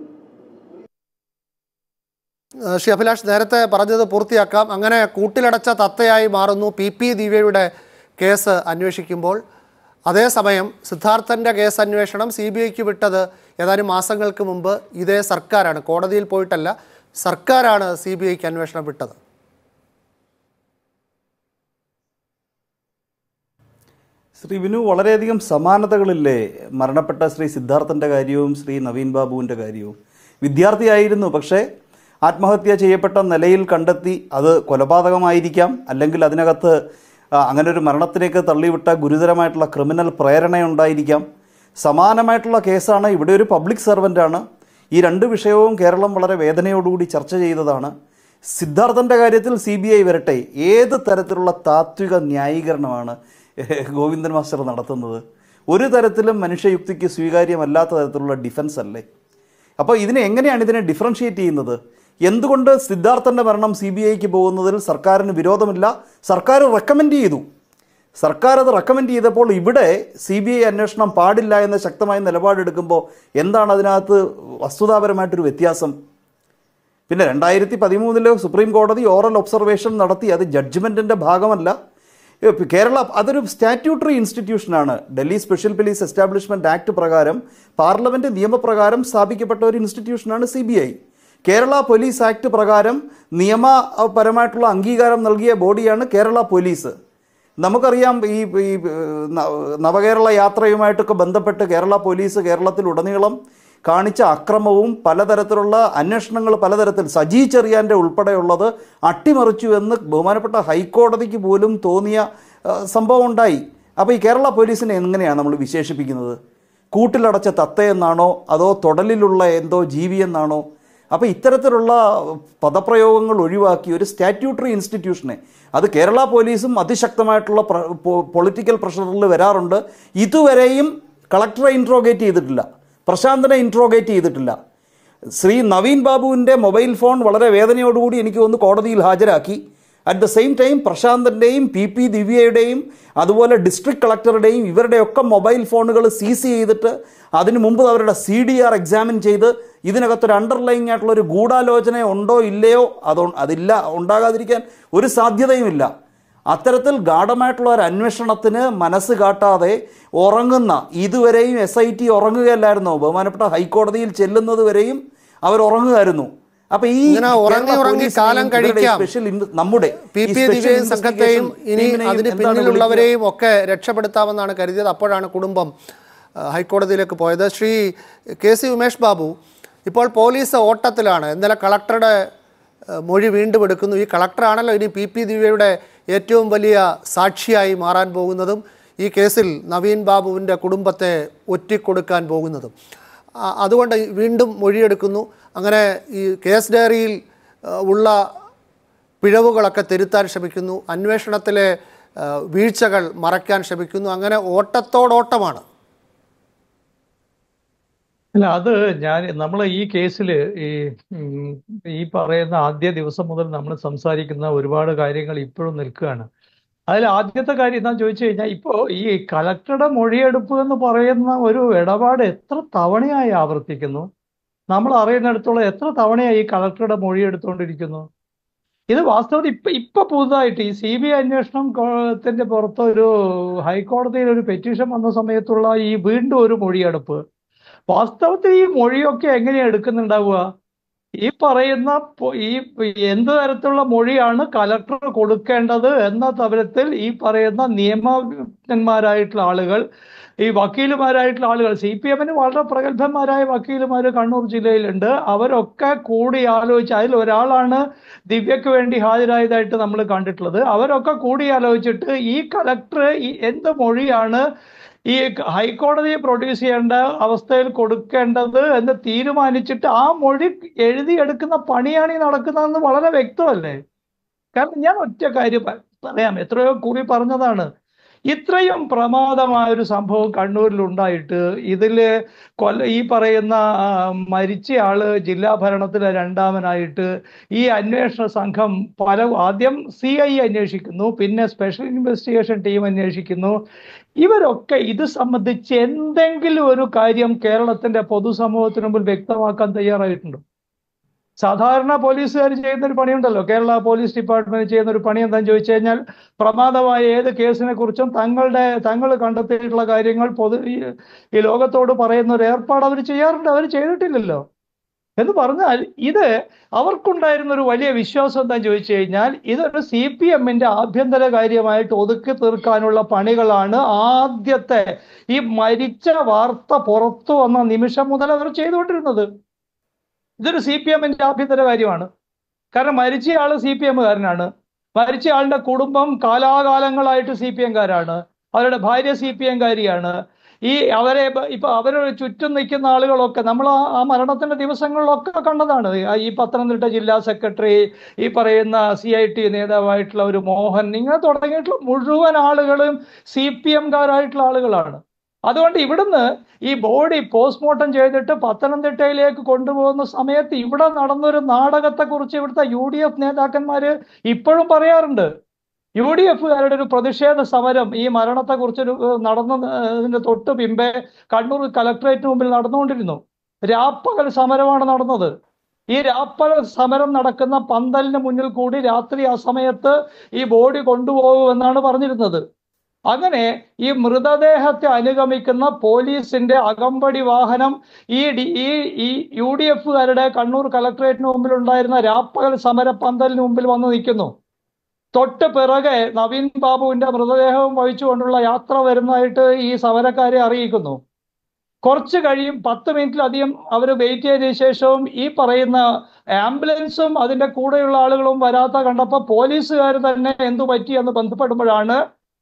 ശ്രീ അഭിലാഷ് നേരത്തെ പറഞ്ഞത് പൂർത്തിയാക്കാം. അങ്ങനെ കൂട്ടിലടച്ച തത്തയായി മാറുന്നു PP ദിവ്യയുടെ കേസ് അന്വേഷിക്കുമ്പോൾ. അതേസമയം സിദ്ധാർത്ഥൻ്റെ കേസ് അന്വേഷണം CBIക്ക് വിട്ടത് ഏതാനും മാസങ്ങൾക്ക് മുമ്പ് ഇതേ സർക്കാരാണ്. കോടതിയിൽ പോയിട്ടല്ല, സർക്കാരാണ് CBIക്ക് അന്വേഷണം വിട്ടത്. ശ്രീ വിനു, വളരെയധികം സമാനതകളില്ലേ മരണപ്പെട്ട ശ്രീ സിദ്ധാർത്ഥൻ്റെ കാര്യവും ശ്രീ നവീൻ ബാബുവിൻ്റെ കാര്യവും. വിദ്യാർത്ഥിയായിരുന്നു, പക്ഷേ ആത്മഹത്യ ചെയ്യപ്പെട്ട നിലയിൽ കണ്ടെത്തി. അത് കൊലപാതകമായിരിക്കാം, അല്ലെങ്കിൽ അതിനകത്ത് അങ്ങനെ ഒരു മരണത്തിലേക്ക് തള്ളിവിട്ട ഗുരുതരമായിട്ടുള്ള ക്രിമിനൽ പ്രേരണയുണ്ടായിരിക്കാം. സമാനമായിട്ടുള്ള കേസാണ്. ഇവിടെ ഒരു പബ്ലിക് സർവൻ്റാണ്. ഈ രണ്ട് വിഷയവും കേരളം വളരെ വേദനയോടുകൂടി ചർച്ച ചെയ്തതാണ്. സിദ്ധാർത്ഥൻ്റെ കാര്യത്തിൽ CBI വരട്ടെ. ഏത് തരത്തിലുള്ള താത്വിക ന്യായീകരണമാണ് ഗോവിന്ദൻ മാസ്റ്റർ നടത്തുന്നത്? ഒരു തരത്തിലും മനുഷ്യയുക്തിക്ക് സ്വീകാര്യമല്ലാത്ത തരത്തിലുള്ള ഡിഫൻസ് അല്ലേ? അപ്പോൾ എങ്ങനെയാണ് ഇതിനെ ഡിഫറൻഷിയേറ്റ് ചെയ്യുന്നത്? എന്തുകൊണ്ട് സിദ്ധാർത്ഥൻ്റെ മരണം CBIക്ക് പോകുന്നതിൽ സർക്കാരിന് വിരോധമില്ല? സർക്കാർ റെക്കമെൻഡ് ചെയ്തു. സർക്കാർ അത് റെക്കമെൻഡ് ചെയ്തപ്പോൾ ഇവിടെ CBI അന്വേഷണം പാടില്ല എന്ന ശക്തമായ നിലപാടെടുക്കുമ്പോൾ എന്താണ് അതിനകത്ത് വസ്തുതാപരമായിട്ടൊരു വ്യത്യാസം? പിന്നെ 2013 സുപ്രീം കോടതി ഓറൽ ഒബ്സർവേഷൻ നടത്തി. അത് ജഡ്ജ്മെൻറ്റിൻ്റെ ഭാഗമല്ല. കേരള അതൊരു സ്റ്റാറ്റ്യൂട്ടറി ഇൻസ്റ്റിറ്റ്യൂഷനാണ്. Delhi special police establishment act പ്രകാരം പാർലമെൻറ്റ് നിയമപ്രകാരം സ്ഥാപിക്കപ്പെട്ട ഒരു ഇൻസ്റ്റിറ്റ്യൂഷനാണ് CBI. കേരള പോലീസ് ആക്ട് പ്രകാരം നിയമപരമായിട്ടുള്ള അംഗീകാരം നൽകിയ ബോഡിയാണ് കേരള പോലീസ്. നമുക്കറിയാം, ഈ നവകേരള യാത്രയുമായിട്ടൊക്കെ ബന്ധപ്പെട്ട് കേരള പോലീസ് കേരളത്തിലുടനീളം കാണിച്ച അക്രമവും പലതരത്തിലുള്ള അന്വേഷണങ്ങൾ പലതരത്തിൽ സജി ചെറിയാൻ്റെ ഉൾപ്പെടെയുള്ളത് അട്ടിമറിച്ചു എന്ന് ബഹുമാനപ്പെട്ട ഹൈക്കോടതിക്ക് പോലും തോന്നിയ സംഭവം ഉണ്ടായി. അപ്പോൾ ഈ കേരള പോലീസിനെ എങ്ങനെയാണ് നമ്മൾ വിശേഷിപ്പിക്കുന്നത്? കൂട്ടിലടച്ച തത്തയെന്നാണോ അതോ തൊടലിലുള്ള എന്തോ ജീവിയെന്നാണോ? അപ്പോൾ ഇത്തരത്തിലുള്ള പദപ്രയോഗങ്ങൾ ഒഴിവാക്കി ഒരു സ്റ്റാറ്റ്യൂട്ടറി ഇൻസ്റ്റിറ്റ്യൂഷനെ, അത് കേരള പോലീസും അതിശക്തമായിട്ടുള്ള പൊളിറ്റിക്കൽ പ്രഷറിൽ വരാറുണ്ട്. ഇതുവരെയും കളക്ടറെ ഇൻട്രോഗേറ്റ് ചെയ്തിട്ടില്ല, പ്രശാന്തനെ ഇൻട്രോഗേറ്റ് ചെയ്തിട്ടില്ല. ശ്രീ നവീൻ ബാബുവിൻ്റെ മൊബൈൽ ഫോൺ വളരെ വേദനയോടുകൂടി എനിക്ക് തോന്നുന്നു കോടതിയിൽ ഹാജരാക്കി. അറ്റ് ദ സെയിം ടൈം പ്രശാന്തൻ്റെയും PP ദിവ്യയുടെയും അതുപോലെ ഡിസ്ട്രിക്ട് കളക്ടറുടെയും ഇവരുടെയൊക്കെ മൊബൈൽ ഫോണുകൾ സീസ് ചെയ്തിട്ട് അതിനു മുമ്പ് അവരുടെ CDR എക്സാമിൻ ചെയ്ത് ഇതിനകത്തൊരു അണ്ടർലൈങ് ആയിട്ടുള്ളൊരു ഗൂഢാലോചന ഉണ്ടോ ഇല്ലയോ, അതില്ല, ഉണ്ടാകാതിരിക്കാൻ ഒരു സാധ്യതയുമില്ല. അത്തരത്തിൽ ഗാഢമായിട്ടുള്ള ഒരു അന്വേഷണത്തിന് മനസ്സ് കാട്ടാതെ ഉറങ്ങുന്ന, ഇതുവരെയും SIT ഉറങ്ങുകയല്ലായിരുന്നോ? ബഹുമാനപ്പെട്ട ഹൈക്കോടതിയിൽ ചെല്ലുന്നത് വരെയും അവർ ഉറങ്ങുകയായിരുന്നു. അപ്പൊ ഈ കാലം കഴിക്കാം നമ്മുടെ PP ദിവ്യയും സംഘത്തെയും ഇനി അതിന് പിന്നിലുള്ളവരെയും ഒക്കെ രക്ഷപ്പെടുത്താമെന്നാണ് കരുതിയത്. അപ്പോഴാണ് കുടുംബം ഹൈക്കോടതിയിലേക്ക് പോയത്. ശ്രീ KC ഉമേഷ് ബാബു, ഇപ്പോൾ പോലീസ് ഓട്ടത്തിലാണ്. ഇന്നലെ കളക്ടറുടെ മൊഴി വീണ്ടും എടുക്കുന്നു. ഈ കളക്ടറാണല്ലോ ഇനി PP ദിവ്യയുടെ ഏറ്റവും വലിയ സാക്ഷിയായി മാറാൻ പോകുന്നതും ഈ കേസിൽ നവീൻ ബാബുവിൻ്റെ കുടുംബത്തെ ഒറ്റിക്കൊടുക്കാൻ പോകുന്നതും. അതുകൊണ്ട് വീണ്ടും മൊഴിയെടുക്കുന്നു. അങ്ങനെ ഈ കേസ് ഡയറിയിൽ ഉള്ള പിഴവുകളൊക്കെ തിരുത്താൻ ശ്രമിക്കുന്നു, അന്വേഷണത്തിലെ വീഴ്ചകൾ മറയ്ക്കാൻ ശ്രമിക്കുന്നു. അങ്ങനെ ഓട്ടത്തോടോട്ടമാണ്. അല്ല, അത് നമ്മൾ ഈ കേസിൽ ഈ ഉം, ഈ പറയുന്ന ആദ്യ ദിവസം മുതൽ നമ്മൾ സംസാരിക്കുന്ന ഒരുപാട് കാര്യങ്ങൾ ഇപ്പോഴും നിൽക്കുകയാണ്. അതിൽ ആദ്യത്തെ കാര്യം എന്താണെന്ന് ചോദിച്ചു കഴിഞ്ഞാൽ, ഇപ്പോൾ ഈ കലക്ടറുടെ മൊഴിയെടുപ്പ് എന്ന് പറയുന്ന ഒരു ഇടപാട് എത്ര തവണയായി ആവർത്തിക്കുന്നു? നമ്മൾ അറിയുന്നിടത്തോളം എത്ര തവണയായി ഈ കലക്ടറുടെ മൊഴി എടുത്തുകൊണ്ടിരിക്കുന്നു? ഇത് വാസ്തവത്തിൽ ഇപ്പൊ പുതുതായിട്ട് ഈ CBI അന്വേഷണത്തിന്റെ പുറത്ത് ഒരു ഹൈക്കോടതിയിൽ ഒരു പെറ്റീഷൻ വന്ന സമയത്തുള്ള ഈ വീണ്ടും ഒരു മൊഴിയെടുപ്പ്, വാസ്തവത്തിൽ ഈ മൊഴിയൊക്കെ എങ്ങനെയാ എടുക്കുന്നുണ്ടാവുക? ഈ പറയുന്ന ഈ എന്ത് തരത്തിലുള്ള മൊഴിയാണ് കലക്ടർ കൊടുക്കേണ്ടത് എന്ന തരത്തിൽ ഈ പറയുന്ന നിയമജ്ഞന്മാരായിട്ടുള്ള ആളുകൾ, ഈ വക്കീലുമാരായിട്ടുള്ള ആളുകൾ, CPM-ന് വളരെ പ്രഗത്ഭന്മാരായ വക്കീലുമാർ കണ്ണൂർ ജില്ലയിലുണ്ട്. അവരൊക്കെ കൂടി ആലോചിച്ച്, അതിൽ ഒരാളാണ് ദിവ്യക്ക് വേണ്ടി ഹാജരായതായിട്ട് നമ്മൾ കണ്ടിട്ടുള്ളത്. അവരൊക്കെ കൂടി ആലോചിച്ചിട്ട് ഈ കലക്ടർ എന്ത് മൊഴിയാണ് ഈ ഹൈക്കോടതിയെ പ്രൊഡ്യൂസ് ചെയ്യേണ്ട അവസ്ഥയിൽ കൊടുക്കേണ്ടത് എന്ന് തീരുമാനിച്ചിട്ട് ആ മൊഴി എഴുതിയെടുക്കുന്ന പണിയാണ് ഈ നടക്കുന്നതെന്ന് വളരെ വ്യക്തമല്ലേ? കാരണം ഞാൻ ഒറ്റ കാര്യം പറയാം, എത്രയോ കുറി പറഞ്ഞതാണ്. ഇത്രയും പ്രമാദമായൊരു സംഭവം കണ്ണൂരിൽ ഉണ്ടായിട്ട് ഇതില് ഈ പറയുന്ന മരിച്ചയാള് ജില്ലാ ഭരണത്തിലെ രണ്ടാമനായിട്ട് ഈ അന്വേഷണ സംഘം ആദ്യം CI അന്വേഷിക്കുന്നു, പിന്നെ സ്പെഷ്യൽ ഇൻവെസ്റ്റിഗേഷൻ ടീം അന്വേഷിക്കുന്നു. ഇവരൊക്കെ ഇത് സംബന്ധിച്ച് എന്തെങ്കിലും ഒരു കാര്യം കേരളത്തിന്റെ പൊതുസമൂഹത്തിന് മുമ്പിൽ വ്യക്തമാക്കാൻ തയ്യാറായിട്ടുണ്ടോ? സാധാരണ പോലീസുകാർ ചെയ്യുന്ന ഒരു പണിയുണ്ടല്ലോ, കേരള പോലീസ് ഡിപ്പാർട്ട്മെന്റ് ചെയ്യുന്ന ഒരു പണി എന്താണെന്ന് ചോദിച്ചു കഴിഞ്ഞാൽ, പ്രമാദമായ ഏത് കേസിനെ കുറിച്ചും തങ്ങൾ കണ്ടെത്തിയിട്ടുള്ള കാര്യങ്ങൾ ഈ ലോകത്തോട് പറയുന്ന ഒരു ഏർപ്പാട് അവർ ചെയ്യാറുണ്ട്. അവർ ചെയ്തിട്ടില്ലല്ലോ. എന്ന് പറഞ്ഞാൽ ഇത് അവർക്കുണ്ടായിരുന്ന ഒരു വലിയ വിശ്വാസം എന്താണെന്ന് ചോദിച്ചു കഴിഞ്ഞാൽ, ഇതൊരു CPM-ന്റെ ആഭ്യന്തര കാര്യമായിട്ട് ഒതുക്കി തീർക്കാനുള്ള പണികളാണ് ആദ്യത്തെ ഈ മരിച്ച വാർത്ത പുറത്തു വന്ന നിമിഷം മുതൽ അവർ ചെയ്തുകൊണ്ടിരുന്നത്. ഇതൊരു CPM-ന്റെ ആഭ്യന്തര കാര്യമാണ്. കാരണം മരിച്ചയാള് CPM-കാരനാണ്, മരിച്ചയാളുടെ കുടുംബം കാലാകാലങ്ങളായിട്ട് CPM-കാരാണ്, അവരുടെ ഭാര്യ CPM-കാരിയാണ്. അവരെ ചുറ്റും നിൽക്കുന്ന ആളുകളൊക്കെ നമ്മൾ ആ മരണത്തിന്റെ ദിവസങ്ങളിലൊക്കെ കണ്ടതാണ്. ഈ പത്തനംതിട്ട ജില്ലാ സെക്രട്ടറി, ഈ പറയുന്ന CIT നേതാവായിട്ടുള്ള ഒരു മോഹൻ, ഇങ്ങനെ തുടങ്ങിയിട്ടുള്ള മുഴുവൻ ആളുകളും CPM-കാരായിട്ടുള്ള ആളുകളാണ്. അതുകൊണ്ട് ഇവിടുന്ന് ഈ ബോഡി പോസ്റ്റ്മോർട്ടം ചെയ്തിട്ട് പത്തനംതിട്ടയിലേക്ക് കൊണ്ടുപോകുന്ന സമയത്ത് ഇവിടെ നടന്നൊരു നാടകത്തെക്കുറിച്ച് ഇവിടുത്തെ UDF നേതാക്കന്മാര് ഇപ്പോഴും പറയാറുണ്ട്. UDF-കാരുടെ ഒരു പ്രതിഷേധ സമരം ഈ മരണത്തെക്കുറിച്ചൊരു നടന്നതിന് തൊട്ട് പിമ്പേ കണ്ണൂർ കലക്ടറേറ്റിന് മുമ്പിൽ നടന്നുകൊണ്ടിരുന്നു. രാപ്പകൽ സമരമാണ് നടന്നത്. ഈ രാപ്പകൽ സമരം നടക്കുന്ന പന്തലിന് മുന്നിൽ കൂടി രാത്രി ആ സമയത്ത് ഈ ബോഡി കൊണ്ടുപോകുമെന്നാണ് പറഞ്ഞിരുന്നത്. അങ്ങനെ ഈ മൃതദേഹത്തെ അനുഗമിക്കുന്ന പോലീസിന്റെ അകമ്പടി വാഹനം ഈ UDF-കാരുടെ കണ്ണൂർ കലക്ടറേറ്റിന് മുമ്പിൽ ഉണ്ടായിരുന്ന രാപ്പകൽ സമര പന്തലിന് മുമ്പിൽ വന്ന് നിൽക്കുന്നു. തൊട്ട് പിറകെ നവീൻ ബാബുവിന്റെ മൃതദേഹവും വഹിച്ചുകൊണ്ടുള്ള യാത്ര വരുന്നതായിട്ട് ഈ സമരക്കാരെ അറിയിക്കുന്നു. കുറച്ച് കഴിയും, 10 മിനിറ്റിലധികം അവർ വെയിറ്റ് ചെയ്തതിനു ശേഷവും ഈ പറയുന്ന ആംബുലൻസും അതിന്റെ കൂടെയുള്ള ആളുകളും വരാത്ത കണ്ടപ്പോൾ പോലീസുകാർ തന്നെ എന്തു പറ്റി എന്ന് ബന്ധപ്പെടുമ്പോഴാണ്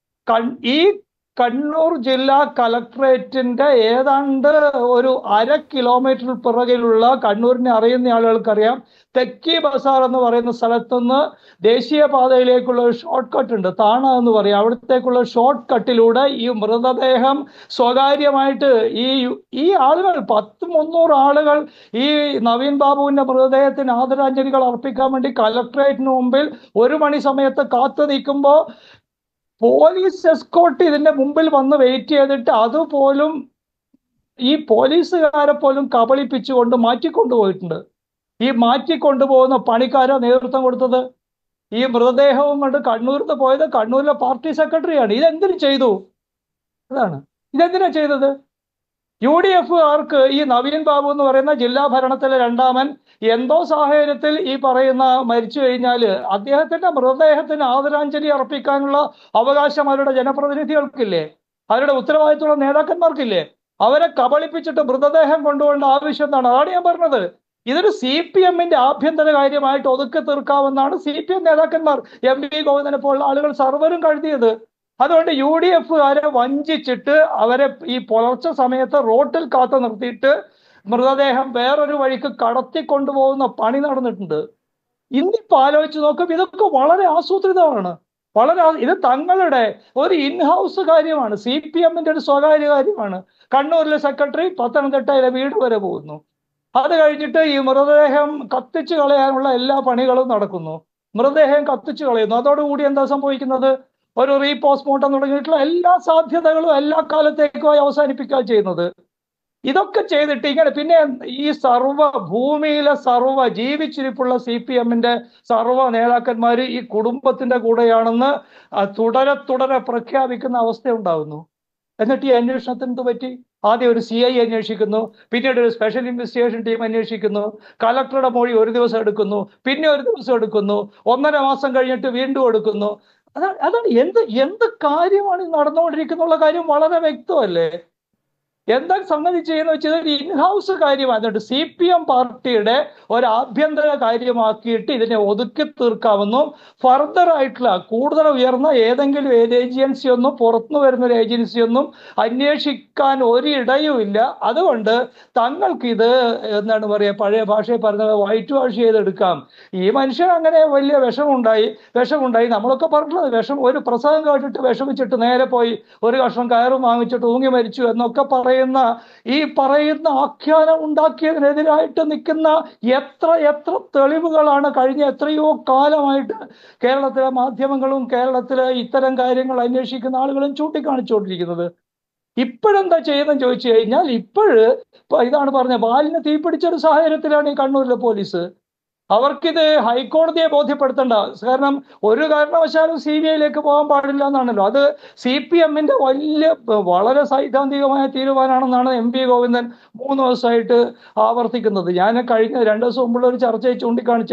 ഈ കണ്ണൂർ ജില്ലാ കലക്ടറേറ്റിന്റെ ഏതാണ്ട് ഒരു 1/2 കിലോമീറ്റർ പിറകിലുള്ള, കണ്ണൂരിനെ അറിയുന്ന ആളുകൾക്കറിയാം, തെക്കി ബസാർ എന്ന് പറയുന്ന സ്ഥലത്തുനിന്ന് ദേശീയപാതയിലേക്കുള്ള ഒരു ഷോർട്ട് കട്ട് ഉണ്ട്, താണ എന്ന് പറയും. അവിടത്തേക്കുള്ള ഷോർട്ട് കട്ടിലൂടെ ഈ മൃതദേഹം സ്വകാര്യമായിട്ട് ഈ ആളുകൾ 100-300 ആളുകൾ ഈ നവീൻ ബാബുവിന്റെ മൃതദേഹത്തിന് ആദരാഞ്ജലികൾ അർപ്പിക്കാൻ വേണ്ടി കലക്ടറേറ്റിന് മുമ്പിൽ 1 മണി സമയത്ത് കാത്തു നിൽക്കുമ്പോൾ പോലീസ് എസ്കോർട്ട് ഇതിന്റെ മുമ്പിൽ വന്ന് വെയിറ്റ് ചെയ്തിട്ട് അതുപോലും ഈ പോലീസുകാരെ പോലും കബളിപ്പിച്ചുകൊണ്ട് മാറ്റിക്കൊണ്ടുപോയിട്ടുണ്ട്. ഈ മാറ്റിക്കൊണ്ടുപോകുന്ന പണിക്കാരെ നേതൃത്വം കൊടുത്തത്, ഈ മൃതദേഹവും കൊണ്ട് കണ്ണൂരിൽ പോയത് കണ്ണൂരിലെ പാർട്ടി സെക്രട്ടറിയാണ്. ഇതെന്തിനു ചെയ്തു? ഇതെന്തിനാ ചെയ്തത്? UDF-കാർക്ക് ഈ നവീൻ ബാബു എന്ന് പറയുന്ന ജില്ലാ ഭരണത്തിലെ രണ്ടാമൻ എന്തോ സാഹചര്യത്തിൽ ഈ പറയുന്ന മരിച്ചു കഴിഞ്ഞാൽ അദ്ദേഹത്തിന്റെ മൃതദേഹത്തിന് ആദരാഞ്ജലി അർപ്പിക്കാനുള്ള അവകാശം അവരുടെ ജനപ്രതിനിധികൾക്കില്ലേ? അവരുടെ ഉത്തരവാദിത്തമുള്ള നേതാക്കന്മാർക്കില്ലേ? അവരെ കബളിപ്പിച്ചിട്ട് മൃതദേഹം കൊണ്ടുപോകേണ്ട ആവശ്യം എന്താണ്? അതാണ് ഞാൻ പറഞ്ഞത്. ഇതൊരു CPM-ന്റെ ആഭ്യന്തര കാര്യമായിട്ട് ഒതുക്കി തീർക്കാമെന്നാണ് CPM നേതാക്കന്മാർ, MV ഗോവിന്ദനെ പോലുള്ള ആളുകൾ സർവരും കരുതിയത്. അതുകൊണ്ട് UDF-കാരെ വഞ്ചിച്ചിട്ട് അവരെ ഈ പുലർച്ചെ സമയത്ത് റോട്ടിൽ കാത്തു നിർത്തിയിട്ട് മൃതദേഹം വേറൊരു വഴിക്ക് കടത്തിക്കൊണ്ടുപോകുന്ന പണി നടന്നിട്ടുണ്ട്. ഇന്നിപ്പോ ആലോചിച്ച് നോക്കും, ഇതൊക്കെ വളരെ ആസൂത്രിതമാണ്. ഇത് തങ്ങളുടെ ഒരു ഇൻഹൗസ് കാര്യമാണ്, CPM-ന്റെ ഒരു സ്വകാര്യ കാര്യമാണ്. കണ്ണൂരിലെ സെക്രട്ടറി പത്തനംതിട്ടയിലെ വീട് വരെ പോകുന്നു. അത് കഴിഞ്ഞിട്ട് ഈ മൃതദേഹം കത്തിച്ചു കളയാനുള്ള എല്ലാ പണികളും നടക്കുന്നു. മൃതദേഹം കത്തിച്ചു കളയുന്നു. അതോടുകൂടി എന്താ സംഭവിക്കുന്നത്? ഒരു റീപോസ്റ്റ്മോർട്ടം തുടങ്ങിയിട്ടുള്ള എല്ലാ സാധ്യതകളും എല്ലാ കാലത്തേക്കുമായി അവസാനിപ്പിക്കുക ചെയ്യുന്നത്. ഇതൊക്കെ ചെയ്തിട്ട് ഇങ്ങനെ പിന്നെ ഈ ഭൂമിയിലെ ജീവിച്ചിരിപ്പുള്ള CPM-ന്റെ സർവ്വ നേതാക്കന്മാർ ഈ കുടുംബത്തിന്റെ കൂടെയാണെന്ന് തുടരെ പ്രഖ്യാപിക്കുന്ന അവസ്ഥ ഉണ്ടാകുന്നു. എന്നിട്ട് ഈ അന്വേഷണത്തിന് എന്ത് പറ്റി? ആദ്യം ഒരു CI അന്വേഷിക്കുന്നു, പിന്നീട് ഒരു സ്പെഷ്യൽ ഇൻവെസ്റ്റിഗേഷൻ ടീം അന്വേഷിക്കുന്നു, കളക്ടറുടെ മൊഴി ഒരു ദിവസം എടുക്കുന്നു, പിന്നെ ഒരു ദിവസം എടുക്കുന്നു, 1.5 മാസം കഴിഞ്ഞിട്ട് വീണ്ടും എടുക്കുന്നു. അതാണ് എന്ത് കാര്യമാണ് നടന്നുകൊണ്ടിരിക്കുന്നുള്ള കാര്യം വളരെ വ്യക്തമല്ലേ? എന്താ സംഗതി ചെയ്യുന്ന വെച്ചാൽ ഇൻഹൗസ് കാര്യമാണ്. എന്നിട്ട് CPM പാർട്ടിയുടെ ഒരു ആഭ്യന്തര കാര്യമാക്കിയിട്ട് ഇതിനെ ഒതുക്കി തീർക്കാമെന്നും ഫർദർ ആയിട്ടുള്ള കൂടുതൽ ഉയർന്ന ഏതെങ്കിലും ഏജൻസിയൊന്നും പുറത്തുനിന്ന് വരുന്നൊരു ഏജൻസിയൊന്നും അന്വേഷിക്കാൻ ഒരിടയുമില്ല. അതുകൊണ്ട് തങ്ങൾക്കിത് എന്താണ് പറയുക, പഴയ ഭാഷയിൽ പറഞ്ഞത് വൈറ്റ് വാഷ് ചെയ്തെടുക്കാം. ഈ മനുഷ്യൻ അങ്ങനെ വലിയ വിഷമുണ്ടായി. നമ്മളൊക്കെ പറഞ്ഞത് ഒരു പ്രസംഗം കേട്ടിട്ട് വിഷമിച്ചിട്ട് നേരെ പോയി ഒരു കഷ്ണം കയറും വാങ്ങിച്ചിട്ട് തൂങ്ങി മരിച്ചു എന്നൊക്കെ പറയുന്ന ആഖ്യാനം ഉണ്ടാക്കിയതിനെതിരായിട്ട് നിൽക്കുന്ന എത്ര തെളിവുകളാണ് കഴിഞ്ഞ എത്രയോ കാലമായിട്ട് കേരളത്തിലെ മാധ്യമങ്ങളും കേരളത്തിലെ ഇത്തരം കാര്യങ്ങൾ അന്വേഷിക്കുന്ന ആളുകളും ചൂണ്ടിക്കാണിച്ചുകൊണ്ടിരിക്കുന്നത്. ഇപ്പോഴെന്താ ചെയ്യുന്നതെന്ന് ചോദിച്ചു കഴിഞ്ഞാൽ ഇതാണ് പറഞ്ഞത്, ബാലിന് തീപിടിച്ചൊരു സാഹചര്യത്തിലാണ് ഈ കണ്ണൂരിലെ പോലീസ്. അവർക്കിത് ഹൈക്കോടതിയെ ബോധ്യപ്പെടുത്തേണ്ട, കാരണം ഒരു കാരണവശാലും CBI-യിലേക്ക് പോകാൻ പാടില്ല എന്നാണല്ലോ. അത് CPM-ന്റെ വളരെ സൈദ്ധാന്തികമായ തീരുമാനമാണെന്നാണ് MP ഗോവിന്ദൻ 3 ദിവസമായിട്ട് ആവർത്തിക്കുന്നത്. ഞാൻ കഴിഞ്ഞ 2 ദിവസം മുമ്പുള്ള ഒരു ചർച്ചയിൽ ചൂണ്ടിക്കാണിച്ച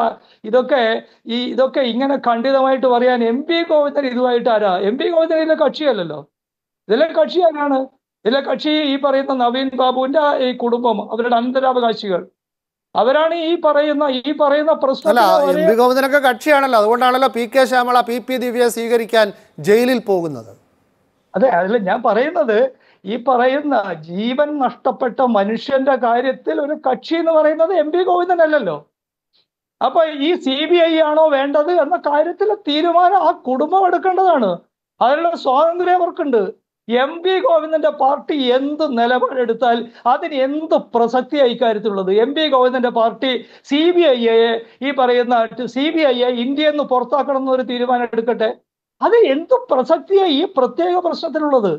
ഇതൊക്കെ ഇങ്ങനെ ഖണ്ഡിതമായിട്ട് പറയാൻ MP ഗോവിന്ദൻ ഇതുമായിട്ട് ആരാ? MP ഗോവിന്ദൻ ഇതിലെ കക്ഷിയല്ലല്ലോ. ഇതിലെ കക്ഷി ആരാണ്? ഇതിലെ കക്ഷി ഈ പറയുന്ന നവീൻ ബാബുവിന്റെ ഈ കുടുംബം, അവരുടെ അനന്തരാവകാശികൾ, അവരാണ് ഈ പറയുന്ന പ്രശ്നം. MP ഗോവിന്ദനൊക്കെ കക്ഷിയാണല്ലോ. അതുകൊണ്ടാണല്ലോ PK ശ്യാമള PP ദിവ്യയെ സ്വീകരിക്കാൻ ജയിലിൽ പോകുന്നത്. അതെ, അതിൽ ഞാൻ പറയുന്നത് ഈ പറയുന്ന ജീവൻ നഷ്ടപ്പെട്ട മനുഷ്യന്റെ കാര്യത്തിൽ ഒരു കക്ഷി എന്ന് പറയുന്നത് MP ഗോവിന്ദൻ അല്ലല്ലോ. അപ്പൊ ഈ CBI ആണോ വേണ്ടത് എന്ന കാര്യത്തിൽ തീരുമാനം ആ കുടുംബം എടുക്കേണ്ടതാണ്. അതിനുള്ള സ്വാതന്ത്ര്യം അവർക്കുണ്ട്. MP ഗോവിന്ദന്റെ പാർട്ടി എന്ത് നിലപാടെടുത്താൽ അതിന് എന്ത് പ്രസക്തിയായി ഇക്കാര്യത്തിലുള്ളത്? MP ഗോവിന്ദന്റെ പാർട്ടി CBI-യെ ഇന്ത്യയിൽ നിന്ന് പുറത്താക്കണം എന്നൊരു തീരുമാനം എടുക്കട്ടെ. അത് എന്ത് പ്രസക്തിയായി ഈ പ്രത്യേക പ്രശ്നത്തിലുള്ളത്?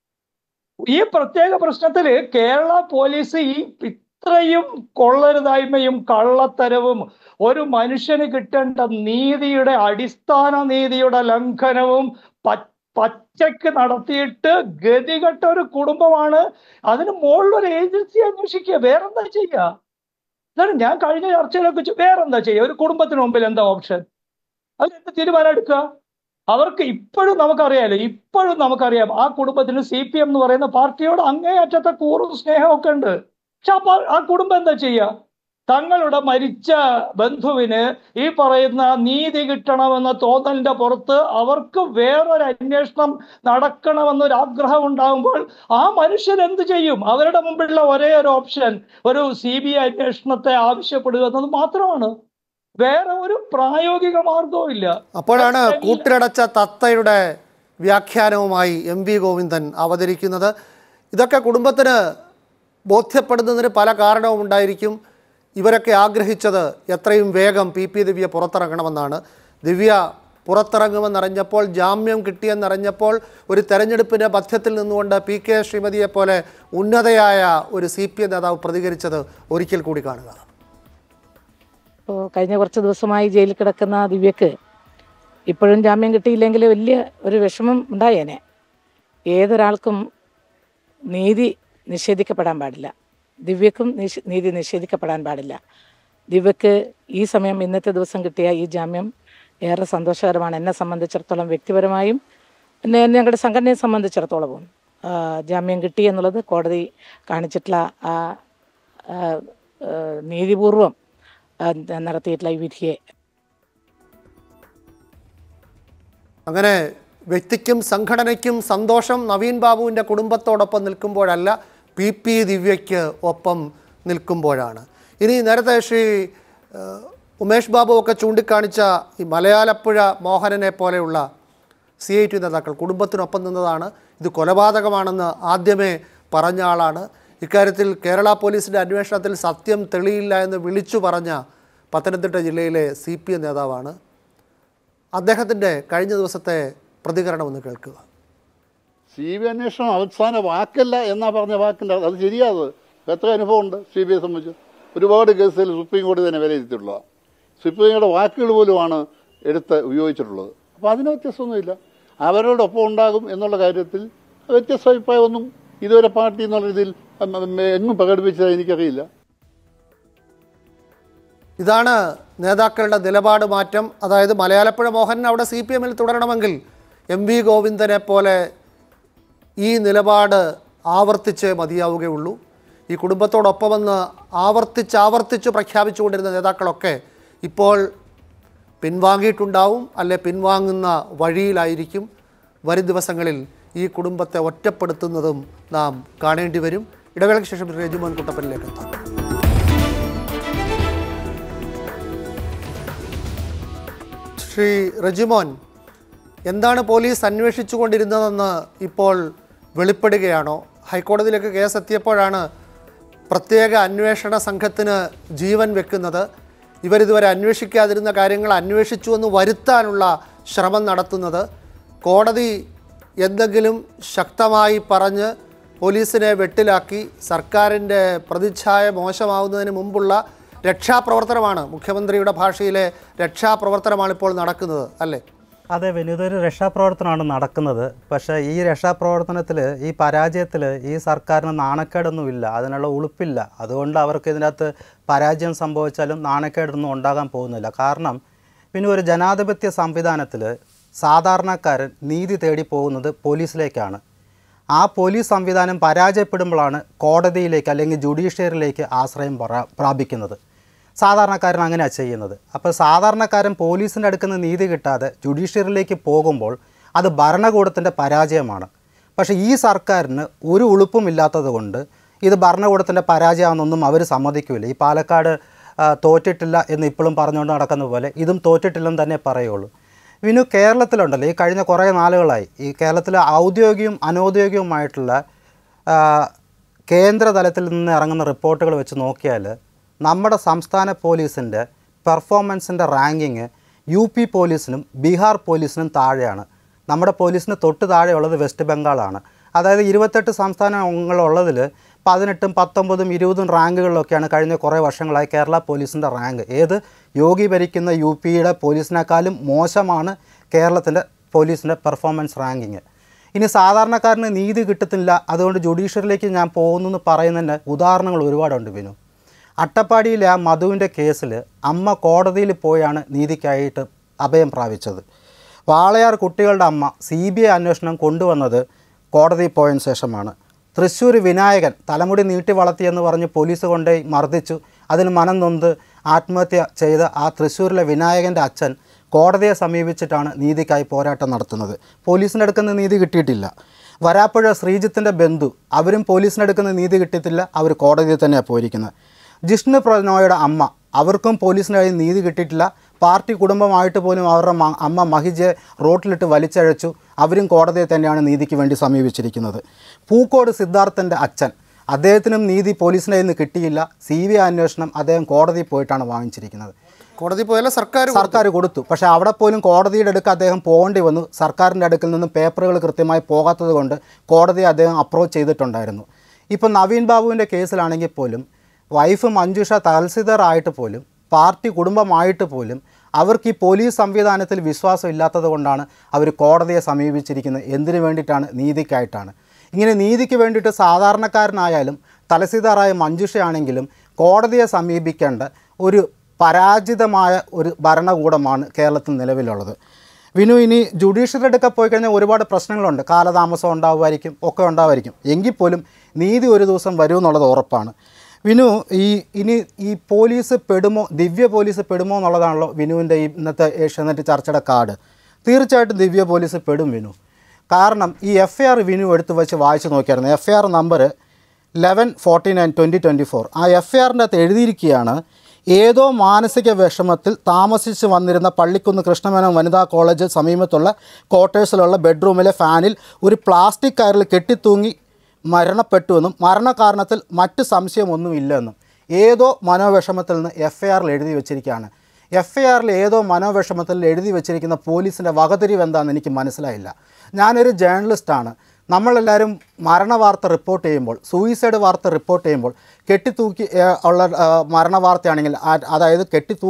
ഈ പ്രത്യേക പ്രശ്നത്തില് കേരള പോലീസ് ഇത്രയും കൊള്ളരുതായ്മയും കള്ളത്തരവും ഒരു മനുഷ്യന് കിട്ടേണ്ട നീതിയുടെ അടിസ്ഥാന നീതിയുടെ ലംഘനവും പച്ചക്ക് നടത്തിയിട്ട് ഗതികെട്ട ഒരു കുടുംബമാണ്. അതിന് മുകളിലൊരു ഏജൻസി അന്വേഷിക്കുക, വേറെന്താ ചെയ്യുക? അതാണ് ഞാൻ കഴിഞ്ഞ ചർച്ചയിലൊക്കെ വേറെന്താ ചെയ്യുക? ഒരു കുടുംബത്തിന് മുമ്പിൽ എന്താ ഓപ്ഷൻ? അതിനെന്ത് തീരുമാനം എടുക്കുക? അവർക്ക് ഇപ്പോഴും നമുക്കറിയാം ആ കുടുംബത്തിന് CPM എന്ന് പറയുന്ന പാർട്ടിയോട് അങ്ങേയറ്റത്തെ കൂറും സ്നേഹമൊക്കെ ഉണ്ട്. പക്ഷെ ആ കുടുംബം എന്താ ചെയ്യുക? തങ്ങളുടെ മരിച്ച ബന്ധുവിന് ഈ പറയുന്ന നീതി കിട്ടണമെന്ന തോന്നലിന്റെ പുറത്ത് അവർക്ക് വേറൊരു അന്വേഷണം നടക്കണമെന്നൊരു ആഗ്രഹം ഉണ്ടാകുമ്പോൾ ആ മനുഷ്യൻ എന്ത് ചെയ്യും? അവരുടെ മുമ്പിലുള്ള ഒരേ ഒരു ഓപ്ഷൻ ഒരു CBI അന്വേഷണത്തെ ആവശ്യപ്പെടുക എന്നത് മാത്രമാണ്. വേറെ ഒരു പ്രായോഗിക മാർഗവും ഇല്ല. അപ്പോഴാണ് കൂട്ടിലടച്ച തത്തയുടെ വ്യാഖ്യാനവുമായി MP ഗോവിന്ദൻ അവതരിക്കുന്നത്. ഇതൊക്കെ കുടുംബത്തിന് ബോധ്യപ്പെടുന്നതിന് പല കാരണവും ഉണ്ടായിരിക്കും. ഇവരൊക്കെ ആഗ്രഹിച്ചത് എത്രയും വേഗം PP ദിവ്യ പുറത്തിറങ്ങണമെന്നാണ്. ദിവ്യ പുറത്തിറങ്ങുമെന്നറിഞ്ഞപ്പോൾ, ജാമ്യം കിട്ടിയെന്നറിഞ്ഞപ്പോൾ ഒരു തെരഞ്ഞെടുപ്പിൻ്റെ മധ്യത്തിൽ നിന്നുകൊണ്ട് PK ശ്രീമതിയെ പോലെ ഉന്നതയായ ഒരു CPM നേതാവ് പ്രതികരിച്ചത് ഒരിക്കൽ കൂടി കാണുക. ഇപ്പോൾ കഴിഞ്ഞ കുറച്ച് ദിവസമായി ജയിലിൽ കിടക്കുന്ന ദിവ്യക്ക് ഇപ്പോഴും ജാമ്യം കിട്ടിയില്ലെങ്കിൽ വലിയ ഒരു വിഷമം ഉണ്ടായേനെ. ഏതൊരാൾക്കും നീതി നിഷേധിക്കപ്പെടാൻ പാടില്ല. ദിവ്യക്കും നീതി നിഷേധിക്കപ്പെടാൻ പാടില്ല. ദിവ്യക്ക് ഈ സമയം ഇന്നത്തെ ദിവസം കിട്ടിയ ഈ ജാമ്യം ഏറെ സന്തോഷകരമാണ്. എന്നെ സംബന്ധിച്ചിടത്തോളം വ്യക്തിപരമായും പിന്നെ ഞങ്ങളുടെ സംഘടനയെ സംബന്ധിച്ചിടത്തോളവും ജാമ്യം കിട്ടി എന്നുള്ളത് കോടതി കാണിച്ചിട്ടുള്ള നീതിപൂർവം നടത്തിയിട്ടുള്ള ഈ വിധിയെ അങ്ങനെ വ്യക്തിക്കും സംഘടനയ്ക്കും സന്തോഷം നവീൻ ബാബുവിൻ്റെ കുടുംബത്തോടൊപ്പം നിൽക്കുമ്പോഴല്ല, PP ദിവ്യയ്ക്ക് ഒപ്പം നിൽക്കുമ്പോഴാണ്. ഇനി നേരത്തെ ശ്രീ ഉമേഷ് ബാബു ഒക്കെ ചൂണ്ടിക്കാണിച്ച ഈ മലയാലപ്പുഴ മോഹനനെ പോലെയുള്ള CIT നേതാക്കൾ കുടുംബത്തിനൊപ്പം നിന്നതാണ്. ഇത് കൊലപാതകമാണെന്ന് ആദ്യമേ പറഞ്ഞ ആളാണ്. ഇക്കാര്യത്തിൽ കേരള പോലീസിൻ്റെ അന്വേഷണത്തിൽ സത്യം തെളിയില്ല എന്ന് വിളിച്ചു പറഞ്ഞ പത്തനംതിട്ട ജില്ലയിലെ CPM നേതാവാണ്. അദ്ദേഹത്തിൻ്റെ കഴിഞ്ഞ ദിവസത്തെ പ്രതികരണം ഒന്ന് കേൾക്കുക. CBI അന്വേഷണം അവസാന വാക്കല്ല എന്നാ പറഞ്ഞ വാക്കില്ല, അത് ശരിയാത്. എത്ര അനുഭവമുണ്ട് CBI സംബന്ധിച്ച്. ഒരുപാട് കേസുകൾ സുപ്രീം കോടതി തന്നെ വിലയിരുത്തിയിട്ടുള്ളതാണ്. സുപ്രീം കോടതിയുടെ വാക്കുകൾ പോലുമാണ് എടുത്ത് ഉപയോഗിച്ചിട്ടുള്ളത്. അപ്പോൾ അതിന് വ്യത്യാസമൊന്നുമില്ല. അവരോടൊപ്പം ഉണ്ടാകും എന്നുള്ള കാര്യത്തിൽ വ്യത്യസ്ത അഭിപ്രായമൊന്നും ഇതുവരെ പാർട്ടി എന്നുള്ള രീതിയിൽ എങ്ങും പ്രകടിപ്പിച്ചത് എനിക്കറിയില്ല. ഇതാണ് നേതാക്കളുടെ നിലപാട് മാറ്റം. അതായത് മലയാലപ്പുഴ മോഹൻ അവിടെ CPMൽ തുടരണമെങ്കിൽ MV ഗോവിന്ദനെ പോലെ ഈ നിലപാട് ആവർത്തിച്ച് മതിയാവുകയുള്ളൂ. ഈ കുടുംബത്തോടൊപ്പമെന്ന് ആവർത്തിച്ച് പ്രഖ്യാപിച്ചുകൊണ്ടിരുന്ന നേതാക്കളൊക്കെ ഇപ്പോൾ പിൻവാങ്ങിയിട്ടുണ്ടാവും, അല്ലെ പിൻവാങ്ങുന്ന വഴിയിലായിരിക്കും. വരും ദിവസങ്ങളിൽ ഈ കുടുംബത്തെ ഒറ്റപ്പെടുത്തുന്നതും നാം കാണേണ്ടി വരും. ഇടവേളയ്ക്ക് ശേഷം റെജിമോൻ കുട്ടപ്പനിലേക്ക് എത്താം. ശ്രീ റെജിമോൻ, എന്താണ് പോലീസ് അന്വേഷിച്ചു കൊണ്ടിരുന്നതെന്ന് ഇപ്പോൾ വെളിപ്പെടുകയാണോ? ഹൈക്കോടതിയിലേക്ക് കേസ് എത്തിയപ്പോഴാണ് പ്രത്യേക അന്വേഷണ സംഘത്തിന് ജീവൻ വെക്കുന്നത്. ഇവരിതുവരെ അന്വേഷിക്കാതിരുന്ന കാര്യങ്ങൾ അന്വേഷിച്ചു എന്ന് വരുത്താനുള്ള ശ്രമം നടത്തുന്നത്. കോടതി എന്തെങ്കിലും ശക്തമായി പറഞ്ഞ് പോലീസിനെ വെട്ടിലാക്കി സർക്കാരിൻ്റെ പ്രതിച്ഛായ മോശമാവുന്നതിന് മുമ്പുള്ള രക്ഷാപ്രവർത്തനമാണ്, മുഖ്യമന്ത്രിയുടെ ഭാഷയിലെ രക്ഷാപ്രവർത്തനമാണ് ഇപ്പോൾ നടക്കുന്നത്, അല്ലേ? അതെ, ഇതൊരു രക്ഷാപ്രവർത്തനമാണ് നടക്കുന്നത്. പക്ഷേ ഈ രക്ഷാപ്രവർത്തനത്തിൽ, ഈ പരാജയത്തിൽ ഈ സർക്കാരിന് നാണക്കേടൊന്നുമില്ല, അതിനുള്ള ഉളുപ്പില്ല. അതുകൊണ്ട് അവർക്ക് ഇതിനകത്ത് പരാജയം സംഭവിച്ചാലും നാണക്കേടൊന്നും ഉണ്ടാകാൻ പോകുന്നില്ല. കാരണം പിന്നെ ഒരു ജനാധിപത്യ സംവിധാനത്തിൽ സാധാരണക്കാരൻ നീതി തേടി പോകുന്നത് പോലീസിലേക്കാണ്. ആ പോലീസ് സംവിധാനം പരാജയപ്പെടുമ്പോഴാണ് കോടതിയിലേക്ക് അല്ലെങ്കിൽ ജുഡീഷ്യറിയിലേക്ക് ആശ്രയം പ്രാപിക്കുന്നത്. സാധാരണക്കാരൻ അങ്ങനെയാണ് ചെയ്യുന്നത്. അപ്പോൾ സാധാരണക്കാരൻ പോലീസിൻ്റെ അടുക്കുന്ന നീതി കിട്ടാതെ ജുഡീഷ്യറിയിലേക്ക് പോകുമ്പോൾ അത് ഭരണകൂടത്തിൻ്റെ പരാജയമാണ്. പക്ഷേ ഈ സർക്കാരിന് ഒരു ഉളുപ്പുമില്ലാത്തത് കൊണ്ട് ഇത് ഭരണകൂടത്തിൻ്റെ പരാജയമാണെന്നൊന്നും അവർ സമ്മതിക്കില്ല. ഈ പാലക്കാട് തോറ്റിട്ടില്ല എന്ന് ഇപ്പോഴും പറഞ്ഞുകൊണ്ട് നടക്കുന്ന പോലെ ഇതും തോറ്റിട്ടില്ലെന്ന് തന്നെ പറയുള്ളൂ. വിനു, കേരളത്തിലുണ്ടല്ലോ ഈ കഴിഞ്ഞ കുറേ നാളുകളായി ഈ കേരളത്തിലെ ഔദ്യോഗികവും അനൗദ്യോഗികവുമായിട്ടുള്ള കേന്ദ്ര തലത്തിൽ നിന്ന് ഇറങ്ങുന്ന റിപ്പോർട്ടുകൾ വെച്ച് നോക്കിയാൽ നമ്മുടെ സംസ്ഥാന പോലീസിൻ്റെ പെർഫോമൻസിൻ്റെ റാങ്കിങ് UP പോലീസിനും ബീഹാർ പോലീസിനും താഴെയാണ്. നമ്മുടെ പോലീസിന് തൊട്ട് താഴെയുള്ളത് വെസ്റ്റ് ബംഗാളാണ്. അതായത് 28 സംസ്ഥാനങ്ങളുള്ളതിൽ 18, 19, 20 റാങ്കുകളിലൊക്കെയാണ് കഴിഞ്ഞ കുറേ വർഷങ്ങളായി കേരള പോലീസിൻ്റെ റാങ്ക്. ഏത് യോഗി ഭരിക്കുന്ന UPയുടെ പോലീസിനേക്കാളും മോശമാണ് കേരളത്തിൻ്റെ പോലീസിൻ്റെ പെർഫോമൻസ് റാങ്കിങ്. ഇനി സാധാരണക്കാരന് നീതി കിട്ടത്തില്ല, അതുകൊണ്ട് ജുഡീഷ്യറിയിലേക്ക് ഞാൻ പോകുന്നു എന്ന് പറയുന്നതിൻ്റെ ഉദാഹരണങ്ങൾ ഒരുപാടുണ്ട് വിനു. അട്ടപ്പാടിയിലെ ആ മധുവിൻ്റെ കേസിൽ അമ്മ കോടതിയിൽ പോയാണ് നീതിക്കായിട്ട് അഭയം പ്രാപിച്ചത്. വാളയാർ കുട്ടികളുടെ അമ്മ CBI അന്വേഷണം കൊണ്ടുവന്നത് കോടതിയിൽ പോയതിന് ശേഷമാണ്. തൃശ്ശൂർ വിനായകൻ തലമുടി നീട്ടി വളർത്തിയെന്ന് പറഞ്ഞ് പോലീസ് കൊണ്ടുപോയി മർദ്ദിച്ചു. അതിന് മനം നൊന്ത് ആത്മഹത്യ ചെയ്ത ആ തൃശ്ശൂരിലെ വിനായകൻ്റെ അച്ഛൻ കോടതിയെ സമീപിച്ചിട്ടാണ് നീതിക്കായി പോരാട്ടം നടത്തുന്നത്. പോലീസിൻ്റെ അടുക്കുന്ന നീതി കിട്ടിയിട്ടില്ല. വരാപ്പുഴ ശ്രീജിത്തിൻ്റെ ബന്ധു, അവരും പോലീസിൻ്റെ അടുക്കുന്ന നീതി കിട്ടിയിട്ടില്ല, അവർ കോടതിയിൽ തന്നെയാണ് പോയിരിക്കുന്നത്. ജിഷ്ണു പ്രണോയുടെ അമ്മ, അവർക്കും പോലീസിൻ്റെ കയ്യിൽ നീതി കിട്ടിയിട്ടില്ല. പാർട്ടി കുടുംബമായിട്ട് പോലും അവരുടെ അമ്മ മഹിജയെ റോട്ടിലിട്ട് വലിച്ചഴച്ചു, അവരും കോടതിയെ തന്നെയാണ് നീതിക്ക് വേണ്ടി സമീപിച്ചിരിക്കുന്നത്. പൂക്കോട് സിദ്ധാർത്ഥൻ്റെ അച്ഛൻ, അദ്ദേഹത്തിനും നീതി പോലീസിൻ്റെ കയ്യിൽ നിന്ന് കിട്ടിയില്ല. CBI അന്വേഷണം അദ്ദേഹം കോടതിയിൽ പോയിട്ടാണ് വാങ്ങിച്ചിരിക്കുന്നത്. കോടതി പോയാൽ സർക്കാർ കൊടുത്തു. പക്ഷേ അവിടെ പോലും കോടതിയുടെ അടുക്ക് അദ്ദേഹം പോകേണ്ടി വന്നു. സർക്കാരിൻ്റെ അടുക്കിൽ നിന്നും പേപ്പറുകൾ കൃത്യമായി പോകാത്തത് കൊണ്ട് കോടതിയെ അദ്ദേഹം അപ്രോച്ച് ചെയ്തിട്ടുണ്ടായിരുന്നു. ഇപ്പോൾ നവീൻ ബാബുവിൻ്റെ കേസിലാണെങ്കിൽ പോലും വൈഫ് മഞ്ജുഷ തഹസിൽദാറായിട്ട് പോലും പാർട്ടി കുടുംബമായിട്ട് പോലും അവർക്ക് ഈ പോലീസ് സംവിധാനത്തിൽ വിശ്വാസം ഇല്ലാത്തത് കൊണ്ടാണ് അവർ കോടതിയെ സമീപിച്ചിരിക്കുന്നത്. എന്തിനു വേണ്ടിയിട്ടാണ്? നീതിക്കായിട്ടാണ്. ഇങ്ങനെ നീതിക്ക് വേണ്ടിയിട്ട് സാധാരണക്കാരനായാലും തഹസിൽദാറായ മഞ്ജുഷയാണെങ്കിലും കോടതിയെ സമീപിക്കേണ്ട ഒരു പരാജിതമായ ഒരു ഭരണകൂടമാണ് കേരളത്തിൽ നിലവിലുള്ളത്. വിനു, ഇനി ജുഡീഷ്യറി എടുക്കാൻ പോയി കഴിഞ്ഞാൽ ഒരുപാട് പ്രശ്നങ്ങളുണ്ട്. കാലതാമസം ഉണ്ടാവുമായിരിക്കും. എങ്കിൽ പോലും നീതി ഒരു ദിവസം വരുമെന്നുള്ളത് ഉറപ്പാണ്. വിനു, ഈ പോലീസ് പെടുമോ, ദിവ്യ പോലീസ് പെടുമോ എന്നുള്ളതാണല്ലോ വിനുവിൻ്റെ ഇന്നത്തെ ഏഷ്യാനെറ്റ് ചർച്ചയുടെ കാർഡ്. തീർച്ചയായിട്ടും ദിവ്യ പോലീസ് പെടും വിനു. കാരണം ഈ FIR വിനു എടുത്ത് വെച്ച് വായിച്ച് നോക്കിയായിരുന്നു. FIR number 1149/2024. ആ FIRൻ്റെ അകത്ത് എഴുതിയിരിക്കുകയാണ്, ഏതോ മാനസിക വിഷമത്തിൽ താമസിച്ച് വന്നിരുന്ന പള്ളിക്കുന്ന് കൃഷ്ണമേനോൻ വനിതാ കോളേജ് സമീപത്തുള്ള ക്വാർട്ടേഴ്സിലുള്ള ബെഡ്റൂമിലെ ഫാനിൽ ഒരു പ്ലാസ്റ്റിക് കയറിൽ കെട്ടിത്തൂങ്ങി മരണപ്പെട്ടുവെന്നും മരണകാരണത്തിൽ മറ്റ് സംശയമൊന്നുമില്ലെന്നും ഏതോ മനോവിഷമത്തിൽ നിന്ന് FIRൽ എഴുതി വച്ചിരിക്കുകയാണ്. FIRൽ ഏതോ മനോവിഷമത്തിൽ എഴുതി വച്ചിരിക്കുന്ന പോലീസിൻ്റെ വകതിരിവ് എന്താണെന്ന് എനിക്ക് മനസ്സിലായില്ല. ഞാനൊരു ജേർണലിസ്റ്റാണ്. നമ്മളെല്ലാവരും മരണവാർത്ത റിപ്പോർട്ട് ചെയ്യുമ്പോൾ, സൂയിസൈഡ് വാർത്ത റിപ്പോർട്ട് ചെയ്യുമ്പോൾ കെട്ടിത്തൂക്കി ഉള്ള മരണവാർത്തയാണെങ്കിൽ, അതായത്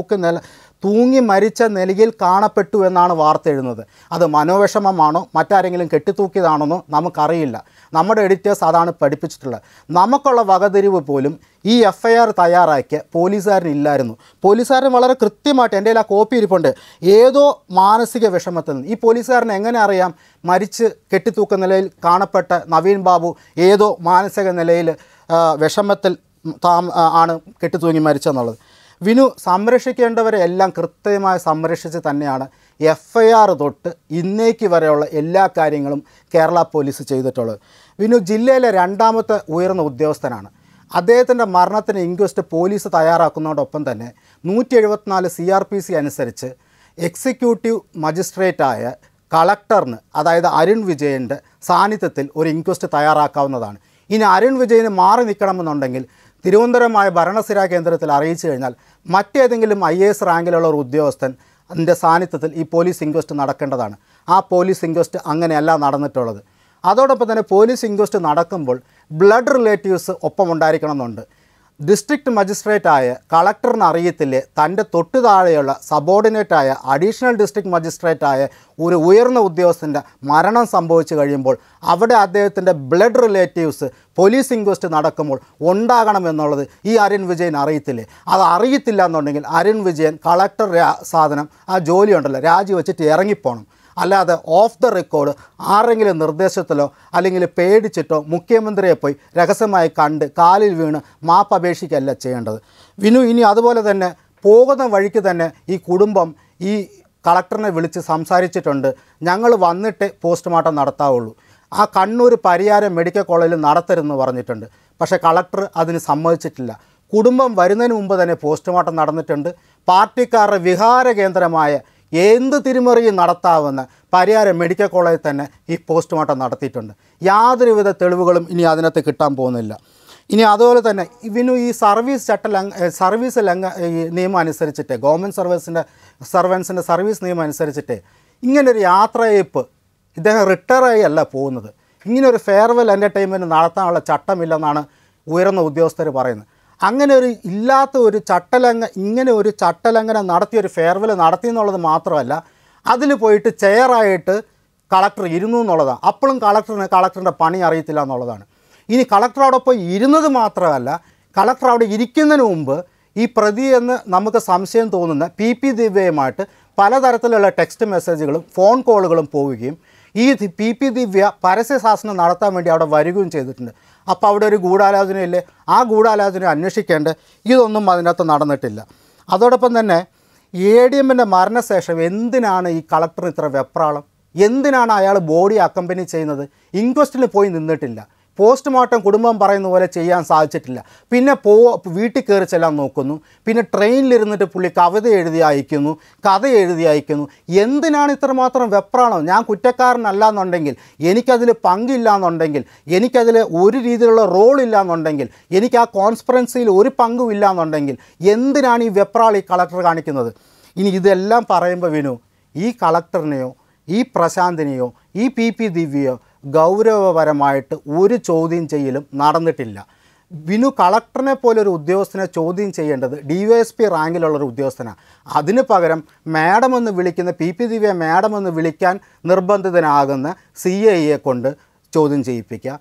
തൂങ്ങി മരിച്ച നിലയിൽ കാണപ്പെട്ടു എന്നാണ് വാർത്ത എഴുതുന്നത്. അത് മനോവിഷമമാണോ മറ്റാരെങ്കിലും കെട്ടിത്തൂക്കിയതാണെന്നോ നമുക്കറിയില്ല. നമ്മുടെ എഡിറ്റേഴ്സ് അതാണ് പഠിപ്പിച്ചിട്ടുള്ളത്. നമുക്കുള്ള വകതിരിവ് പോലും ഈ FIR തയ്യാറാക്കിയ പോലീസുകാരനില്ലായിരുന്നു. പോലീസുകാരൻ വളരെ കൃത്യമായിട്ട് എൻ്റെ ആ കോപ്പി ഇരിപ്പുണ്ട്. ഏതോ മാനസിക വിഷമത്തിൽ നിന്ന്. ഈ പോലീസുകാരനെ എങ്ങനെ അറിയാം മരിച്ച് കെട്ടിത്തൂക്ക നിലയിൽ കാണപ്പെട്ട നവീൻ ബാബു ഏതോ മാനസിക നിലയിൽ വിഷമത്തിൽ ആണ് കെട്ടിത്തൂങ്ങി മരിച്ചെന്നുള്ളത്? വിനു, സംരക്ഷിക്കേണ്ടവരെ എല്ലാം കൃത്യമായി സംരക്ഷിച്ച് തന്നെയാണ് FIR തൊട്ട് ഇന്നേക്ക് വരെയുള്ള എല്ലാ കാര്യങ്ങളും കേരള പോലീസ് ചെയ്തിട്ടുള്ളത്. വിനു ജില്ലയിലെ രണ്ടാമത്തെ ഉയർന്ന ഉദ്യോഗസ്ഥനാണ്. അദ്ദേഹത്തിൻ്റെ മരണത്തിന് ഇൻക്വസ്റ്റ് പോലീസ് തയ്യാറാക്കുന്നതോടൊപ്പം തന്നെ 174 CRPC അനുസരിച്ച് എക്സിക്യൂട്ടീവ് മജിസ്ട്രേറ്റായ കളക്ടറിന്, അതായത് അരുൺ വിജയൻ്റെ സാന്നിധ്യത്തിൽ ഒരു ഇൻക്വസ്റ്റ് തയ്യാറാക്കാവുന്നതാണ്. ഇനി അരുൺ വിജയന് മാറി നിൽക്കണമെന്നുണ്ടെങ്കിൽ തിരുവനന്തപുരമായ ഭരണസിരാ കേന്ദ്രത്തിൽ അറിയിച്ചു കഴിഞ്ഞാൽ മറ്റേതെങ്കിലും IAS റാങ്കിലുള്ള ഒരു ഉദ്യോഗസ്ഥൻ അതിൻ്റെ സാന്നിധ്യത്തിൽ ഈ പോലീസ് ഇൻക്വസ്റ്റ് നടക്കേണ്ടതാണ്. ആ പോലീസ് ഇൻക്വസ്റ്റ് അങ്ങനെയല്ല നടന്നിട്ടുള്ളത്. അതോടൊപ്പം തന്നെ പോലീസ് ഇൻക്വസ്റ്റ് നടക്കുമ്പോൾ ബ്ലഡ് റിലേറ്റീവ്സ് ഒപ്പം ഉണ്ടായിരിക്കണമെന്നുണ്ട്. ഡിസ്ട്രിക്ട് മജിസ്ട്രേറ്റായ കളക്ടറിന് അറിയത്തില്ലേ തൻ്റെ തൊട്ടു താഴെയുള്ള സബോർഡിനേറ്റായ അഡീഷണൽ ഡിസ്ട്രിക്ട് മജിസ്ട്രേറ്റായ ഒരു ഉയർന്ന ഉദ്യോഗസ്ഥൻ്റെ മരണം സംഭവിച്ചു കഴിയുമ്പോൾ അവിടെ അദ്ദേഹത്തിൻ്റെ ബ്ലഡ് റിലേറ്റീവ്സ് പോലീസ് ഇൻക്വസ്റ്റ് നടക്കുമ്പോൾ ഉണ്ടാകണമെന്നുള്ളത് ഈ അരുൺ വിജയൻ അറിയത്തില്ലേ? അത് അറിയത്തില്ല എന്നുണ്ടെങ്കിൽ അരുൺ വിജയൻ കളക്ടർ സാധനം ആ ജോലി ഉണ്ടല്ലോ രാജിവെച്ചിട്ട് ഇറങ്ങിപ്പോണം. അല്ലാതെ ഓഫ് ദ റെക്കോർഡ് ആരെങ്കിലും നിർദ്ദേശത്തിലോ അല്ലെങ്കിൽ പേടിച്ചിട്ടോ മുഖ്യമന്ത്രിയെ പോയി രഹസ്യമായി കണ്ട് കാലിൽ വീണ് മാപ്പ് അപേക്ഷിക്കല്ല ചെയ്യേണ്ടത്. വിനു, ഇനി അതുപോലെ തന്നെ പോകുന്ന വഴിക്ക് തന്നെ ഈ കുടുംബം ഈ കളക്ടറിനെ വിളിച്ച് സംസാരിച്ചിട്ടുണ്ട്. ഞങ്ങൾ വന്നിട്ട് പോസ്റ്റ്മോർട്ടം നടത്താവുള്ളൂ. ആ കണ്ണൂർ പരിയാരം മെഡിക്കൽ കോളേജിൽ നടത്തരുതെന്ന് പറഞ്ഞിട്ടുണ്ട്. പക്ഷേ കളക്ടർ അതിന് സമ്മതിച്ചിട്ടില്ല. കുടുംബം വരുന്നതിന് മുമ്പ് തന്നെ പോസ്റ്റ്മോർട്ടം നടന്നിട്ടുണ്ട്. പാർട്ടിക്കാരുടെ വിഹാര കേന്ദ്രമായ എന്ത് തിരിമറിയും നടത്താവുന്ന പരിയാരം മെഡിക്കൽ കോളേജിൽ തന്നെ ഈ പോസ്റ്റ്മോർട്ടം നടത്തിയിട്ടുണ്ട്. യാതൊരുവിധ തെളിവുകളും ഇനി അതിനകത്ത് കിട്ടാൻ പോകുന്നില്ല. ഇനി അതുപോലെ തന്നെ ഇവനു ഈ സർവീസ് നിയമം അനുസരിച്ചിട്ട്, ഗവൺമെൻറ് സർവൻസിൻ്റെ സർവീസ് നിയമം അനുസരിച്ചിട്ട് ഇങ്ങനൊരു യാത്രയയപ്പ് ഇദ്ദേഹം റിട്ടയർ ആയി അല്ല പോകുന്നത്. ഇങ്ങനൊരു ഫെയർവെൽ എൻ്റർടൈൻമെൻറ്റ് നടത്താനുള്ള ചട്ടമില്ലെന്നാണ് ഉയർന്ന ഉദ്യോഗസ്ഥർ പറയുന്നത്. അങ്ങനെ ഒരു ഇല്ലാത്ത ഒരു ചട്ടലംഘന നടത്തിയൊരു ഫെയർവെൽ നടത്തി എന്നുള്ളത് മാത്രമല്ല, അതിൽ പോയിട്ട് ചെയറായിട്ട് കളക്ടർ ഇരുന്നു എന്നുള്ളതാണ്. അപ്പോഴും കളക്ടറിൻ്റെ പണി അറിയത്തില്ല എന്നുള്ളതാണ്. ഇനി കളക്ടർ അവിടെ പോയി ഇരുന്നത് മാത്രമല്ല, കളക്ടർ അവിടെ ഇരിക്കുന്നതിന് മുമ്പ് ഈ പ്രതി എന്ന് നമുക്ക് സംശയം തോന്നുന്ന PP ദിവ്യയുമായിട്ട് പലതരത്തിലുള്ള ടെക്സ്റ്റ് മെസ്സേജുകളും ഫോൺ കോളുകളും പോവുകയും ഈ PP ദിവ്യ പരസ്യശാസനം നടത്താൻ വേണ്ടി അവിടെ വരികയും ചെയ്തിട്ടുണ്ട്. അപ്പോൾ അവിടെ ഒരു ഗൂഢാലോചനയില്ലേ? ആ ഗൂഢാലോചന അന്വേഷിക്കേണ്ട ഇതൊന്നും അതിനകത്ത് നടന്നിട്ടില്ല. അതോടൊപ്പം തന്നെ ADMൻ്റെ മരണശേഷം എന്തിനാണ് ഈ കളക്ടർ ഇത്ര വെപ്രാളം? എന്തിനാണ് അയാൾ ബോഡി അക്കമ്പനി ചെയ്യുന്നത്? ഇൻക്വസ്റ്റിന് പോയി നിന്നിട്ടില്ല. പോസ്റ്റ്മോർട്ടം കുടുംബം പറയുന്ന പോലെ ചെയ്യാൻ സാധിച്ചിട്ടില്ല. പിന്നെ വീട്ടിൽ കയറി ചെല്ലാൻ നോക്കുന്നു. പിന്നെ ട്രെയിനിലിരുന്നിട്ട് പുള്ളി കവിത എഴുതി അയക്കുന്നു, കഥ എഴുതി അയക്കുന്നു. എന്തിനാണ് ഇത്രമാത്രം വെപ്രാളം? ഞാൻ കുറ്റക്കാരനല്ല എന്നുണ്ടെങ്കിൽ, എനിക്കതിൽ പങ്കില്ല എന്നുണ്ടെങ്കിൽ, എനിക്കതിൽ ഒരു രീതിയിലുള്ള റോളില്ല എന്നുണ്ടെങ്കിൽ, എനിക്ക് ആ കോൺസ്പിറൻസിയിൽ ഒരു പങ്കും ഇല്ല എന്നുണ്ടെങ്കിൽ എന്തിനാണ് ഈ വെപ്രാളം ഈ കളക്ടർ കാണിക്കുന്നത്? ഇനി ഇതെല്ലാം പറയുമ്പോൾ വിനു, ഈ കളക്ടറിനെയോ ഈ പ്രശാന്തിനെയോ ഈ PP ദിവ്യയോ ഗൗരവപരമായിട്ട് ഒരു ചോദ്യം ചെയ്യലും നടന്നിട്ടില്ല. വിനു, കളക്ടറിനെ പോലൊരു ഉദ്യോഗസ്ഥനെ ചോദ്യം ചെയ്യേണ്ടത് DYSP റാങ്കിലുള്ളൊരു ഉദ്യോഗസ്ഥനാണ്. അതിന് പകരം മാഡം എന്ന് വിളിക്കുന്ന PP ദിവ്യ മാഡം എന്ന് വിളിക്കാൻ നിർബന്ധിതനാകുന്ന CIയെ കൊണ്ട് ചോദ്യം ചെയ്യിപ്പിക്കുക.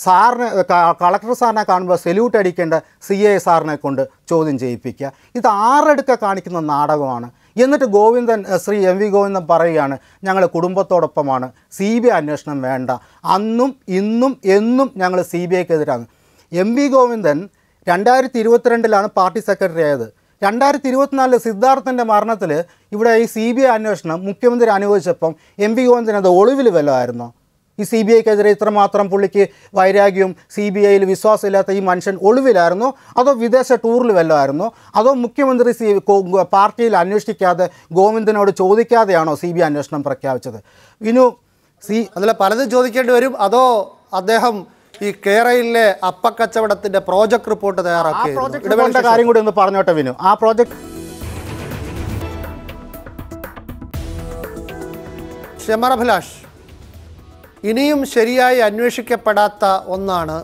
കളക്ടർ സാറിനെ കാണുമ്പോൾ സെല്യൂട്ട് അടിക്കേണ്ട CI സാറിനെ കൊണ്ട് ചോദ്യം ചെയ്യിപ്പിക്കുക. ഇത് ആരെടുക്ക കാണിക്കുന്ന നാടകമാണ്. എന്നിട്ട് ശ്രീ MV ഗോവിന്ദൻ പറയുകയാണ് ഞങ്ങൾ കുടുംബത്തോടൊപ്പമാണ്, CBI അന്വേഷണം വേണ്ട, അന്നും ഇന്നും എന്നും ഞങ്ങൾ CBIക്കെതിരാണ്. MV ഗോവിന്ദൻ 2022 പാർട്ടി സെക്രട്ടറി ആയത്. 2024 സിദ്ധാർത്ഥൻ്റെ മരണത്തിൽ ഇവിടെ ഈ CBI അന്വേഷണം മുഖ്യമന്ത്രി അനുവദിച്ചപ്പം MV ഗോവിന്ദൻ അത് ഒളിവിൽ വല്ലതായിരുന്നോ? ഈ CBIക്കെതിരെ ഇത്രമാത്രം പുള്ളിക്ക് വൈരാഗ്യവും CBIയിൽ വിശ്വാസമില്ലാത്ത ഈ മനുഷ്യൻ ഒളിവിലായിരുന്നോ, അതോ വിദേശ ടൂറിൽ വല്ലതായിരുന്നോ, അതോ മുഖ്യമന്ത്രി പാർട്ടിയിൽ അന്വേഷിക്കാതെ ഗോവിന്ദനോട് ചോദിക്കാതെയാണോ CBI അന്വേഷണം പ്രഖ്യാപിച്ചത്? വിനു, അതിൽ പലതും ചോദിക്കേണ്ടി വരും. അതോ അദ്ദേഹം ഈ കേരളയിലെ അപ്പക്കച്ചവടത്തിന്റെ പ്രോജക്ട് റിപ്പോർട്ട് തയ്യാറാക്കിയ കാര്യം കൂടി ഒന്ന് പറഞ്ഞോട്ടെ വിനു. ആ പ്രോജക്ട് അഭിലാഷ്, ഇനിയും ശരിയായി അന്വേഷിക്കപ്പെടാത്ത ഒന്നാണ്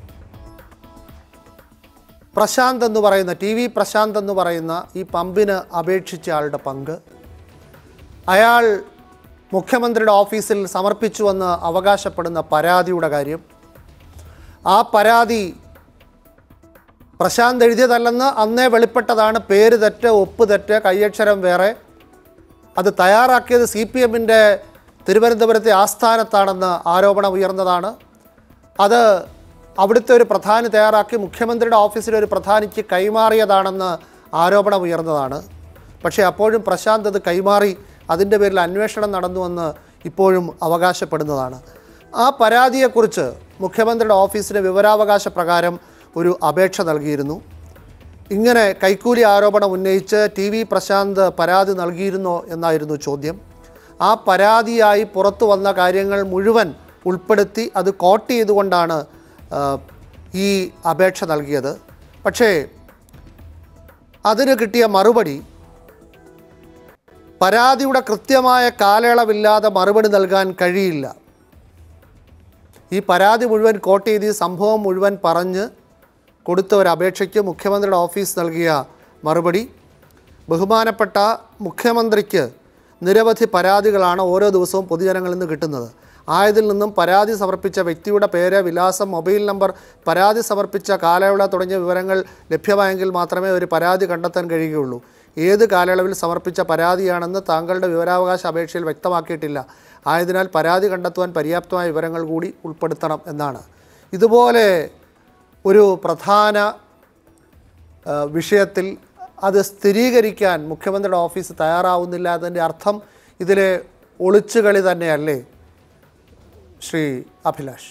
പ്രശാന്ത് എന്ന് പറയുന്ന TV പ്രശാന്ത് എന്ന് പറയുന്ന ഈ പമ്പിന് അപേക്ഷിച്ച ആളുടെ പങ്ക്. അയാൾ മുഖ്യമന്ത്രിയുടെ ഓഫീസിൽ സമർപ്പിച്ചുവെന്ന് അവകാശപ്പെടുന്ന പരാതിയുടെ കാര്യം. ആ പരാതി പ്രശാന്ത് എഴുതിയതല്ലെന്ന് അന്നേ വെളിപ്പെട്ടതാണ്. പേര് തെറ്റ്, ഒപ്പ് തെറ്റ്, കയ്യക്ഷരം വേറെ. അത് തയ്യാറാക്കിയത് CPMൻ്റെ തിരുവനന്തപുരത്തെ ആസ്ഥാനത്താണെന്ന് ആരോപണം ഉയർന്നതാണ്. അത് അവിടുത്തെ ഒരു പ്രധാനി തയ്യാറാക്കി മുഖ്യമന്ത്രിയുടെ ഓഫീസിലെ ഒരു പ്രധാനിക്ക് കൈമാറിയതാണെന്ന് ആരോപണം ഉയർന്നതാണ്. പക്ഷേ അപ്പോഴും പ്രശാന്ത് അത് കൈമാറി, അതിൻ്റെ പേരിൽ അന്വേഷണം നടന്നുവെന്ന് ഇപ്പോഴും അവകാശപ്പെടുന്നതാണ്. ആ പരാതിയെക്കുറിച്ച് മുഖ്യമന്ത്രിയുടെ ഓഫീസിന് വിവരാവകാശ പ്രകാരം ഒരു അപേക്ഷ നൽകിയിരുന്നു. ഇങ്ങനെ കൈക്കൂലി ആരോപണം ഉന്നയിച്ച് TV പ്രശാന്ത് പരാതി നൽകിയിരുന്നോ എന്നായിരുന്നു ചോദ്യം. ആ പരാതിയായി പുറത്തു വന്ന കാര്യങ്ങൾ മുഴുവൻ ഉൾപ്പെടുത്തി അത് കോട്ട് ചെയ്തുകൊണ്ടാണ് ഈ അപേക്ഷ നൽകിയത്. പക്ഷേ അതിന് കിട്ടിയ മറുപടി, പരാതിയുടെ കൃത്യമായ കാലയളവില്ലാതെ മറുപടി നൽകാൻ കഴിയില്ല. ഈ പരാതി മുഴുവൻ കോട്ട് ചെയ്ത് ഈ സംഭവം മുഴുവൻ പറഞ്ഞ് കൊടുത്ത ഒരു അപേക്ഷയ്ക്ക് മുഖ്യമന്ത്രിയുടെ ഓഫീസ് നൽകിയ മറുപടി, ബഹുമാനപ്പെട്ട മുഖ്യമന്ത്രിക്ക് നിരവധി പരാതികളാണ് ഓരോ ദിവസവും പൊതുജനങ്ങളിൽ നിന്ന് കിട്ടുന്നത്. ആയതിൽ നിന്നും പരാതി സമർപ്പിച്ച വ്യക്തിയുടെ പേര്, വിലാസം, മൊബൈൽ നമ്പർ, പരാതി സമർപ്പിച്ച കാലയളവ് തുടങ്ങിയ വിവരങ്ങൾ ലഭ്യമായെങ്കിൽ മാത്രമേ ഒരു പരാതി കണ്ടെത്താൻ കഴിയുകയുള്ളൂ. ഏത് കാലയളവിൽ സമർപ്പിച്ച പരാതിയാണെന്ന് താങ്കളുടെ വിവരാവകാശ അപേക്ഷയിൽ വ്യക്തമാക്കിയിട്ടില്ല. ആയതിനാൽ പരാതി കണ്ടെത്തുവാൻ പര്യാപ്തമായ വിവരങ്ങൾ കൂടി ഉൾപ്പെടുത്തണം എന്നാണ്. ഇതുപോലെ ഒരു പ്രധാന വിഷയത്തിൽ അത് സ്ഥിരീകരിക്കാൻ മുഖ്യമന്ത്രിയുടെ ഓഫീസ് തയ്യാറാവുന്നില്ല. അതിൻ്റെ അർത്ഥം ഇതിലെ ഒളിച്ചുകളി തന്നെയല്ലേ ശ്രീ അഭിലാഷ്?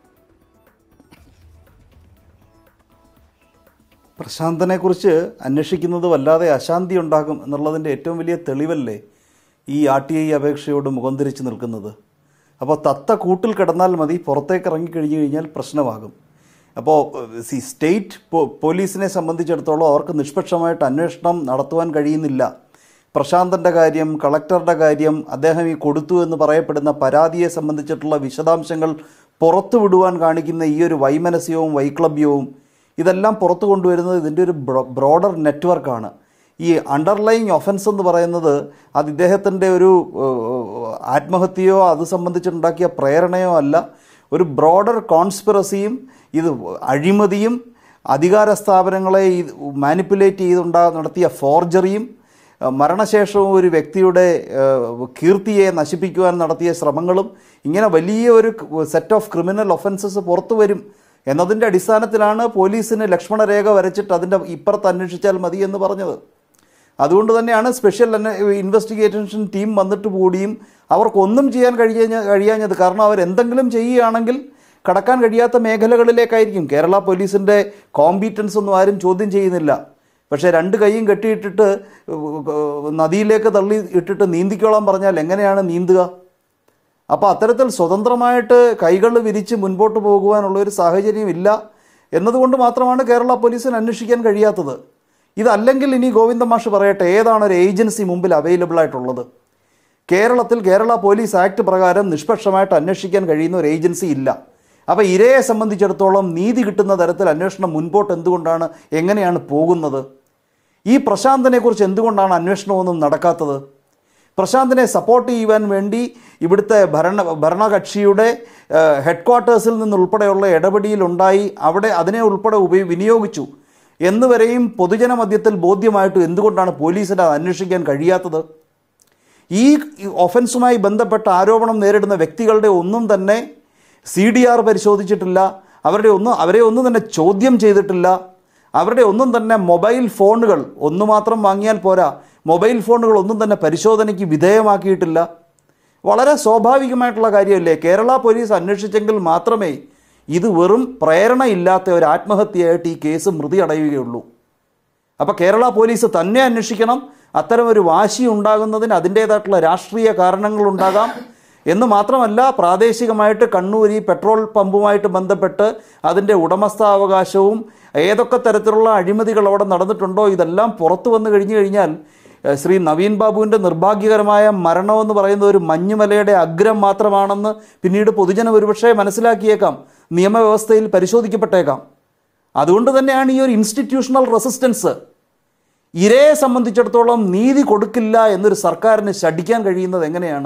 പ്രശാന്തനെക്കുറിച്ച് അന്വേഷിക്കുന്നത് വല്ലാതെ അശാന്തി ഉണ്ടാകും എന്നുള്ളതിൻ്റെ ഏറ്റവും വലിയ തെളിവല്ലേ ഈ RTI അപേക്ഷയോട് മുഖം തിരിച്ച് നിൽക്കുന്നത്. അപ്പോൾ തത്ത കൂട്ടിൽ കിടന്നാൽ മതി, പുറത്തേക്ക് ഇറങ്ങിക്കഴിഞ്ഞു കഴിഞ്ഞാൽ പ്രശ്നമാകും. അപ്പോൾ സ്റ്റേറ്റ് പോലീസിനെ സംബന്ധിച്ചിടത്തോളം അവർക്ക് നിഷ്പക്ഷമായിട്ട് അന്വേഷണം നടത്തുവാൻ കഴിയുന്നില്ല. പ്രശാന്തൻ്റെ കാര്യം, കളക്ടറുടെ കാര്യം, അദ്ദേഹം ഈ കൊടുത്തു എന്ന് പറയപ്പെടുന്ന പരാതിയെ സംബന്ധിച്ചിട്ടുള്ള വിശദാംശങ്ങൾ പുറത്തു വിടുവാൻ കാണിക്കുന്ന ഈ ഒരു വൈമനസ്യവും വൈക്ലഭ്യവും ഇതെല്ലാം പുറത്തു കൊണ്ടുവരുന്നത് ഇതിൻ്റെ ഒരു ബ്രോഡർ നെറ്റ്വർക്കാണ്. ഈ അണ്ടർലൈങ് ഒഫൻസ് എന്ന് പറയുന്നത് അത് ഇദ്ദേഹത്തിൻ്റെ ഒരു ആത്മഹത്യയോ അത് സംബന്ധിച്ചുണ്ടാക്കിയ പ്രേരണയോ അല്ല, ഒരു ബ്രോഡർ കോൺസ്പിറസിയും ഇത് അഴിമതിയും അധികാര സ്ഥാപനങ്ങളെ മാനിപ്പുലേറ്റ് നടത്തിയ ഫോർജറിയും മരണശേഷവും ഒരു വ്യക്തിയുടെ കീർത്തിയെ നശിപ്പിക്കുവാൻ നടത്തിയ ശ്രമങ്ങളും, ഇങ്ങനെ വലിയ ഒരു സെറ്റ് ഓഫ് ക്രിമിനൽ ഒഫൻസസ് പുറത്തു വരും എന്നതിൻ്റെ അടിസ്ഥാനത്തിലാണ് പോലീസിന് ലക്ഷ്മണരേഖ വരച്ചിട്ട് അതിൻ്റെ ഇപ്പുറത്ത് അന്വേഷിച്ചാൽ മതി എന്ന് പറഞ്ഞത്. അതുകൊണ്ട് തന്നെയാണ് സ്പെഷ്യൽ ഇൻവെസ്റ്റിഗേഷൻ ടീം വന്നിട്ട് കൂടിയും അവർക്കൊന്നും ചെയ്യാൻ കഴിയാഞ്ഞത്. കാരണം അവരെന്തെങ്കിലും ചെയ്യുകയാണെങ്കിൽ കടക്കാൻ കഴിയാത്ത മേഖലകളിലേക്കായിരിക്കും. കേരള പോലീസിൻ്റെ കോമ്പീറ്റൻസ് ഒന്നും ആരും ചോദ്യം ചെയ്യുന്നില്ല. പക്ഷേ രണ്ട് കൈയും കെട്ടിയിട്ടിട്ട് നദിയിലേക്ക് തള്ളി ഇട്ടിട്ട് നീന്തിക്കോളാൻ പറഞ്ഞാൽ എങ്ങനെയാണ് നീന്തുക? അപ്പോൾ അത്തരത്തിൽ സ്വതന്ത്രമായിട്ട് കൈകൾ വിരിച്ച് മുൻപോട്ട് പോകുവാനുള്ളൊരു സാഹചര്യം ഇല്ല എന്നതുകൊണ്ട് മാത്രമാണ് കേരള പോലീസിന് അന്വേഷിക്കാൻ കഴിയാത്തത്. ഇതല്ലെങ്കിൽ ഇനി ഗോവിന്ദ മാഷ് പറയട്ടെ, ഏതാണ് ഒരു ഏജൻസി മുമ്പിൽ അവൈലബിൾ ആയിട്ടുള്ളത്? കേരളത്തിൽ കേരള പോലീസ് ആക്ട് പ്രകാരം നിഷ്പക്ഷമായിട്ട് അന്വേഷിക്കാൻ കഴിയുന്ന ഒരു ഏജൻസി ഇല്ല. അപ്പോൾ ഇരയെ സംബന്ധിച്ചിടത്തോളം നീതി കിട്ടുന്ന തരത്തിൽ അന്വേഷണം മുൻപോട്ട് എന്തുകൊണ്ടാണ്, എങ്ങനെയാണ് പോകുന്നത്? ഈ പ്രശാന്തനെക്കുറിച്ച് എന്തുകൊണ്ടാണ് അന്വേഷണമൊന്നും നടക്കാത്തത്? പ്രശാന്തിനെ സപ്പോർട്ട് ചെയ്യുവാൻ വേണ്ടി ഇവിടുത്തെ ഭരണകക്ഷിയുടെ ഹെഡ് ക്വാർട്ടേഴ്സിൽ നിന്നുൾപ്പെടെയുള്ള ഇടപെടലുണ്ടായി, അവിടെ അതിനെ ഉൾപ്പെടെ വിനിയോഗിച്ചു എന്നുവരെയും പൊതുജന മധ്യത്തിൽ ബോധ്യമായിട്ടും എന്തുകൊണ്ടാണ് പോലീസിന് അത് അന്വേഷിക്കാൻ കഴിയാത്തത്? ഈ ഒഫൻസുമായി ബന്ധപ്പെട്ട ആരോപണം നേരിടുന്ന വ്യക്തികളുടെ ഒന്നും തന്നെ CDR പരിശോധിച്ചിട്ടില്ല, അവരെ ഒന്നും തന്നെ ചോദ്യം ചെയ്തിട്ടില്ല, അവരുടെ ഒന്നും തന്നെ മൊബൈൽ ഫോണുകൾ ഒന്നു മാത്രം വാങ്ങിയാൽ പോരാ, മൊബൈൽ ഫോണുകൾ ഒന്നും തന്നെ പരിശോധനയ്ക്ക് വിധേയമാക്കിയിട്ടില്ല. വളരെ സ്വാഭാവികമായിട്ടുള്ള കാര്യമല്ലേ? കേരള പോലീസ് അന്വേഷിച്ചെങ്കിൽ മാത്രമേ ഇത് വെറും പ്രേരണയില്ലാത്ത ഒരു ആത്മഹത്യയായിട്ട് ഈ കേസ് മൃതി അടയുകയുള്ളൂ. അപ്പോൾ കേരള പോലീസ് തന്നെ അന്വേഷിക്കണം. അത്തരം ഒരു വാശി ഉണ്ടാകുന്നതിന് അതിൻ്റേതായിട്ടുള്ള രാഷ്ട്രീയ കാരണങ്ങളുണ്ടാകാം എന്ന് മാത്രമല്ല, പ്രാദേശികമായിട്ട് കണ്ണൂർ ഈ പെട്രോൾ പമ്പുമായിട്ട് ബന്ധപ്പെട്ട് അതിൻ്റെ ഉടമസ്ഥാവകാശവും ഏതൊക്കെ തരത്തിലുള്ള അഴിമതികൾ അവിടെ നടന്നിട്ടുണ്ടോ ഇതെല്ലാം പുറത്തു വന്നു കഴിഞ്ഞാൽ ശ്രീ നവീൻ ബാബുവിൻ്റെ നിർഭാഗ്യകരമായ മരണമെന്ന് പറയുന്നത് ഒരു മഞ്ഞുമലയുടെ അഗ്രം മാത്രമാണെന്ന് പിന്നീട് പൊതുജനം ഒരുപക്ഷെ മനസ്സിലാക്കിയേക്കാം, നിയമവ്യവസ്ഥയിൽ പരിശോധിക്കപ്പെട്ടേക്കാം. അതുകൊണ്ട് തന്നെയാണ് ഈ ഒരു ഇൻസ്റ്റിറ്റ്യൂഷണൽ റെസിസ്റ്റൻസ്. ഇരയെ സംബന്ധിച്ചിടത്തോളം നീതി കൊടുക്കില്ല എന്നൊരു സർക്കാരിന് ശഠിക്കാൻ കഴിയുന്നത് എങ്ങനെയാണ്?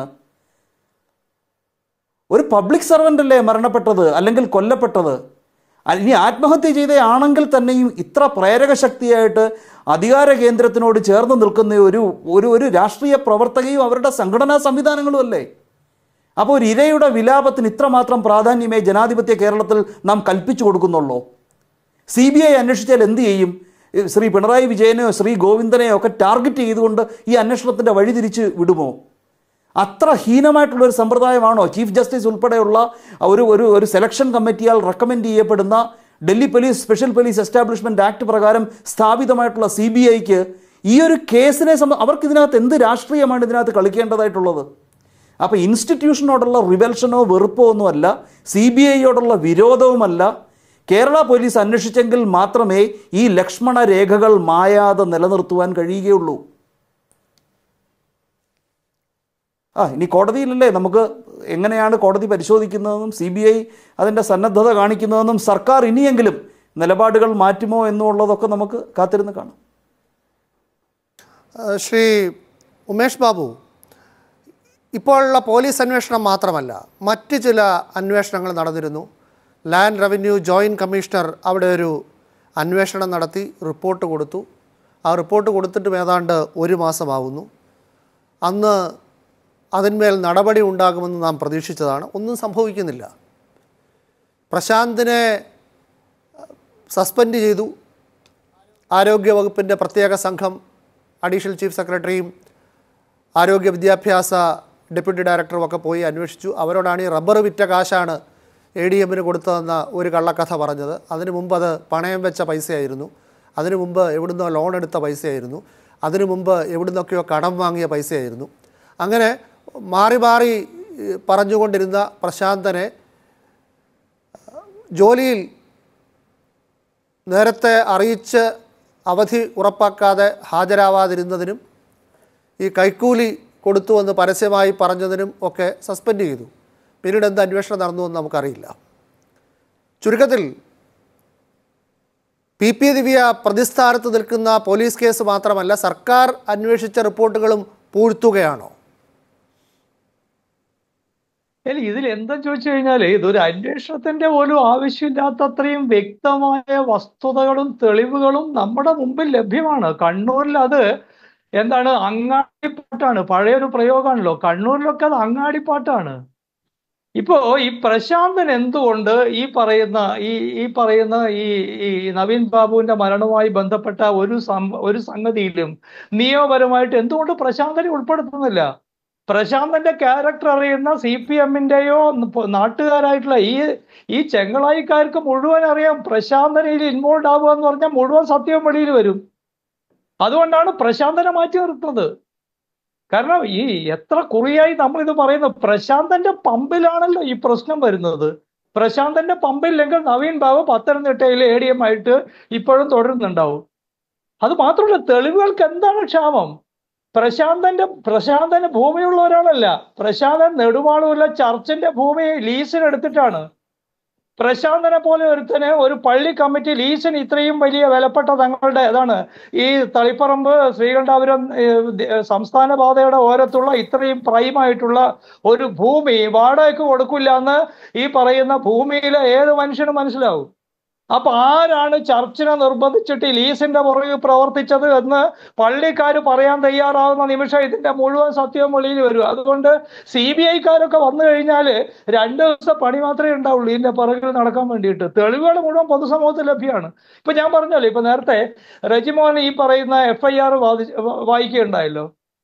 ഒരു പബ്ലിക് സർവൻ്റ് അല്ലേ മരണപ്പെട്ടത് അല്ലെങ്കിൽ കൊല്ലപ്പെട്ടത്? ഇനി ആത്മഹത്യ ചെയ്തയാണെങ്കിൽ തന്നെയും ഇത്ര പ്രേരക ശക്തിയായിട്ട് അധികാര കേന്ദ്രത്തിനോട് ചേർന്ന് നിൽക്കുന്ന ഒരു രാഷ്ട്രീയ പ്രവർത്തകയും അവരുടെ സംഘടനാ സംവിധാനങ്ങളും അല്ലേ? അപ്പോൾ ഒരു ഇരയുടെ വിലാപത്തിന് ഇത്രമാത്രം പ്രാധാന്യമേ ജനാധിപത്യ കേരളത്തിൽ നാം കൽപ്പിച്ചു കൊടുക്കുന്നുള്ളൂ. CBI അന്വേഷിച്ചാൽ എന്ത് ചെയ്യും? ശ്രീ പിണറായി വിജയനെയോ ശ്രീ ഗോവിന്ദനെയോ ഒക്കെ ടാർഗറ്റ് ചെയ്തുകൊണ്ട് ഈ അന്വേഷണത്തിൻ്റെ വഴി തിരിച്ച് വിടുമോ? അത്ര ഹീനമായിട്ടുള്ളൊരു സമ്പ്രദായമാണോ ചീഫ് ജസ്റ്റിസ് ഉൾപ്പെടെയുള്ള ഒരു സെലക്ഷൻ കമ്മിറ്റിയാൽ റെക്കമെൻഡ് ചെയ്യപ്പെടുന്ന Delhi police special police establishment act പ്രകാരം സ്ഥാപിതമായിട്ടുള്ള CBIക്ക് ഈ ഒരു കേസിനെ അവർക്ക് ഇതിനകത്ത് എന്ത് രാഷ്ട്രീയമാണ് ഇതിനകത്ത് കളിക്കേണ്ടതായിട്ടുള്ളത്? അപ്പോൾ ഇൻസ്റ്റിറ്റ്യൂഷനോടുള്ള റിവൽഷനോ വെറുപ്പോ ഒന്നുമല്ല, CBIയോടുള്ള വിരോധവുമല്ല. കേരള പോലീസ് അന്വേഷിച്ചെങ്കിൽ മാത്രമേ ഈ ലക്ഷ്മണ രേഖകൾ മായാതെ നിലനിർത്തുവാൻ കഴിയുകയുള്ളൂ. ഇനി കോടതിയിലല്ലേ നമുക്ക് എങ്ങനെയാണ് കോടതി പരിശോധിക്കുന്നതെന്നും CBI അതിൻ്റെ സന്നദ്ധത കാണിക്കുന്നതെന്നും സർക്കാർ ഇനിയെങ്കിലും നിലപാടുകൾ മാറ്റുമോ എന്നുള്ളതൊക്കെ നമുക്ക് കാത്തിരുന്ന് കാണാം. ശ്രീ ഉമേഷ് ബാബു, ഇപ്പോഴുള്ള പോലീസ് അന്വേഷണം മാത്രമല്ല, മറ്റ് ചില അന്വേഷണങ്ങൾ നടന്നിരുന്നു. ലാൻഡ് റവന്യൂ ജോയിൻറ്റ് കമ്മീഷണർ അവിടെ ഒരു അന്വേഷണം നടത്തി റിപ്പോർട്ട് കൊടുത്തു. ആ റിപ്പോർട്ട് കൊടുത്തിട്ടും ഏതാണ്ട് 1 മാസമാകുന്നു. അന്ന് അതിന്മേൽ നടപടി ഉണ്ടാകുമെന്ന് നാം പ്രതീക്ഷിച്ചതാണ്. ഒന്നും സംഭവിക്കുന്നില്ല. പ്രശാന്തിനെ സസ്പെൻഡ് ചെയ്തു. ആരോഗ്യവകുപ്പിൻ്റെ പ്രത്യേക സംഘം അഡീഷണൽ ചീഫ് സെക്രട്ടറിയും ആരോഗ്യ വിദ്യാഭ്യാസ ഡെപ്യൂട്ടി ഡയറക്ടറും ഒക്കെ പോയി അന്വേഷിച്ചു. അവരോടാണ് ഈ റബ്ബർ വിറ്റ കാശാണ് ADMന് കൊടുത്തതെന്ന ഒരു കള്ളക്കഥ പറഞ്ഞത്. അതിനു മുമ്പ് അത് പണയം വെച്ച പൈസയായിരുന്നു. അതിനു മുമ്പ് എവിടുന്നോ ലോൺ എടുത്ത പൈസയായിരുന്നു. അതിനു മുമ്പ് എവിടുന്നൊക്കെയോ കടം വാങ്ങിയ പൈസയായിരുന്നു. അങ്ങനെ മാറി മാറി പറഞ്ഞുകൊണ്ടിരുന്ന പ്രശാന്തനെ ജോലിയിൽ നേരത്തെ അറിയിച്ച് അവധി ഉറപ്പാക്കാതെ ഹാജരാവാതിരുന്നതിനും ഈ കൈക്കൂലി കൊടുത്തുവെന്ന് പരസ്യമായി പറഞ്ഞതിനും ഒക്കെ സസ്പെൻഡ് ചെയ്തു. പിന്നീട് എന്ത് അന്വേഷണം നടന്നുവെന്ന് നമുക്കറിയില്ല. ചുരുക്കത്തിൽ PP ദിവ്യ പ്രതിസ്ഥാനത്ത് നിൽക്കുന്ന പോലീസ് കേസ് മാത്രമല്ല, സർക്കാർ അന്വേഷിച്ച റിപ്പോർട്ടുകളും പൂഴ്ത്തുകയാണോ? അല്ല, ഇതിൽ എന്താ ചോദിച്ചു കഴിഞ്ഞാൽ ഇതൊരു അന്വേഷണത്തിന്റെ പോലും ആവശ്യമില്ലാത്തത്രയും വ്യക്തമായ വസ്തുതകളും തെളിവുകളും നമ്മുടെ മുമ്പിൽ ലഭ്യമാണ്. കണ്ണൂരിൽ അത് എന്താണ്, അങ്ങാടിപ്പാട്ടാണ്. പഴയൊരു പ്രയോഗമാണല്ലോ, കണ്ണൂരിലൊക്കെ അത് അങ്ങാടിപ്പാട്ടാണ്. ഇപ്പോ ഈ പ്രശാന്തൻ എന്തുകൊണ്ട് ഈ പറയുന്ന ഈ നവീൻ ബാബുവിന്റെ മരണവുമായി ബന്ധപ്പെട്ട ഒരു സംഗതിയിലും നിയമപരമായിട്ട് എന്തുകൊണ്ട് പ്രശാന്തനെ ഉൾപ്പെടുത്തുന്നില്ല? പ്രശാന്തന്റെ ക്യാരക്ടർ അറിയുന്ന CPMന്റെയോ നാട്ടുകാരായിട്ടുള്ള ഈ ചെങ്ങളായിക്കാർക്ക് മുഴുവൻ അറിയാം. പ്രശാന്തനിൽ ഇൻവോൾവ് ആവുക എന്ന് പറഞ്ഞാൽ മുഴുവൻ സത്യവും വെളിയിൽ വരും. അതുകൊണ്ടാണ് പ്രശാന്തനെ മാറ്റി നിർത്തുന്നത്. കാരണം ഈ എത്ര കുറിയായി നമ്മളിത് പറയുന്നു. പ്രശാന്തന്റെ പമ്പിലാണല്ലോ ഈ പ്രശ്നം വരുന്നത്. പ്രശാന്തന്റെ പമ്പില്ലെങ്കിൽ നവീൻ ബാബു പത്തനംതിട്ടയിൽ ADM ആയിട്ട് ഇപ്പോഴും തുടരുന്നുണ്ടാവും. അത് മാത്രമല്ല, തെളിവുകൾക്ക് എന്താണ് ക്ഷാമം? പ്രശാന്തന് ഭൂമിയുള്ള ഒരാളല്ല. പ്രശാന്തൻ നെടുമാളുള്ള ചർച്ചിന്റെ ഭൂമി ലീസിനെടുത്തിട്ടാണ്. പ്രശാന്തനെ പോലെ ഒരുത്തന് ഒരു പള്ളി കമ്മിറ്റി ലീസിന് ഇത്രയും വലിയ വിലപ്പെട്ട തങ്ങളുടെ ഏതാണ് ഈ തളിപ്പറമ്പ് ശ്രീകണ്ഠാപുരം സംസ്ഥാന പാതയുടെ ഓരത്തുള്ള ഇത്രയും പ്രൈമായിട്ടുള്ള ഒരു ഭൂമി വാടകയ്ക്ക് കൊടുക്കില്ല എന്ന് ഈ പറയുന്ന ഭൂമിയിലെ ഏത് മനുഷ്യനും മനസ്സിലാവും. അപ്പൊ ആരാണ് ചർച്ചിനെ നിർബന്ധിച്ചിട്ട് ലീസിന്റെ പുറകെ പ്രവർത്തിച്ചത് എന്ന് പള്ളിക്കാർ പറയാൻ തയ്യാറാവുന്ന നിമിഷം ഇതിന്റെ മുഴുവൻ സത്യവും വെളിയിൽ വരും. അതുകൊണ്ട് CBIക്കാരൊക്കെ വന്നു കഴിഞ്ഞാൽ 2 ദിവസത്തെ പണി മാത്രമേ ഉണ്ടാവുള്ളൂ ഇതിന്റെ പുറകിൽ നടക്കാൻ വേണ്ടിയിട്ട്. തെളിവുകൾ മുഴുവൻ പൊതുസമൂഹത്തിൽ ലഭ്യമാണ്. ഇപ്പൊ ഞാൻ പറഞ്ഞല്ലോ, ഇപ്പൊ നേരത്തെ റെജിമോൻ ഈ പറയുന്ന FIR വായിക്കുകയുണ്ടായല്ലോ.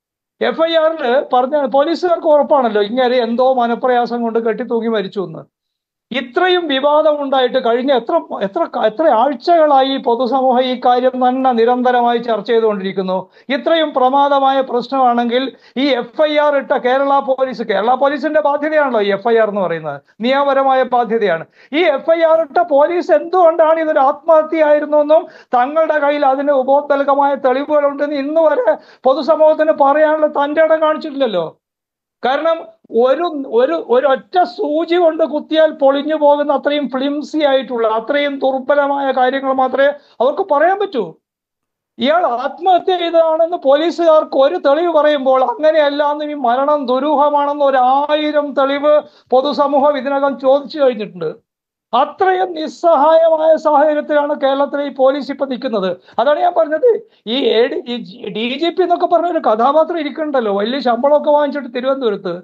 FIR-ൽ പറഞ്ഞ പോലീസുകാർക്ക് ഉറപ്പാണല്ലോ ഇങ്ങനെ എന്തോ മനപ്രയാസം കൊണ്ട് കെട്ടിത്തൂങ്ങി മരിച്ചു എന്ന്. ഇത്രയും വിവാദം ഉണ്ടായിട്ട് കഴിഞ്ഞ എത്ര ആഴ്ചകളായി പൊതുസമൂഹം ഈ കാര്യം തന്നെ നിരന്തരമായി ചർച്ച ചെയ്തുകൊണ്ടിരിക്കുന്നു. ഇത്രയും പ്രമാദമായ പ്രശ്നമാണെങ്കിൽ ഈ FIR ഇട്ട കേരള പോലീസിന്റെ ബാധ്യതയാണല്ലോ ഈ FIR എന്ന് പറയുന്നത്, നിയമപരമായ ബാധ്യതയാണ്. ഈ FIR ഇട്ട പോലീസ് എന്തുകൊണ്ടാണ് ഇതൊരു ആത്മഹത്യയായിരുന്നു എന്നും തങ്ങളുടെ കയ്യിൽ അതിന് ഉപോത്ബലകമായ തെളിവുകളുണ്ടെന്ന് ഇന്ന് വരെ പൊതുസമൂഹത്തിന് പറയാനുള്ള തന്റെ ഇടം കാണിച്ചിട്ടില്ലല്ലോ. കാരണം ഒരൊറ്റ സൂചി കൊണ്ട് കുത്തിയാൽ പൊളിഞ്ഞു പോകുന്ന അത്രയും ഫ്ലിംസി ആയിട്ടുള്ള അത്രയും ദുർബലമായ കാര്യങ്ങൾ മാത്രമേ അവർക്ക് പറയാൻ പറ്റൂ. ഇയാൾ ആത്മഹത്യ ചെയ്തതാണെന്ന് പോലീസുകാർക്ക് ഒരു തെളിവ് പറയുമ്പോൾ അങ്ങനെയല്ലാന്ന് ഈ മരണം ദുരൂഹമാണെന്ന് 1000 തെളിവ് പൊതുസമൂഹം ഇതിനകം ചോദിച്ചു കഴിഞ്ഞിട്ടുണ്ട്. അത്രയും നിസ്സഹായമായ സാഹചര്യത്തിലാണ് കേരളത്തിലെ ഈ പോലീസ് ഇപ്പൊ നിൽക്കുന്നത്. അതാണ് ഞാൻ പറഞ്ഞത്, ഈ DGP എന്നൊക്കെ പറഞ്ഞ ഒരു കഥാപാത്രം ഇരിക്കണ്ടല്ലോ, വലിയ ശമ്പളമൊക്കെ വാങ്ങിച്ചിട്ട് തിരുവനന്തപുരത്ത്.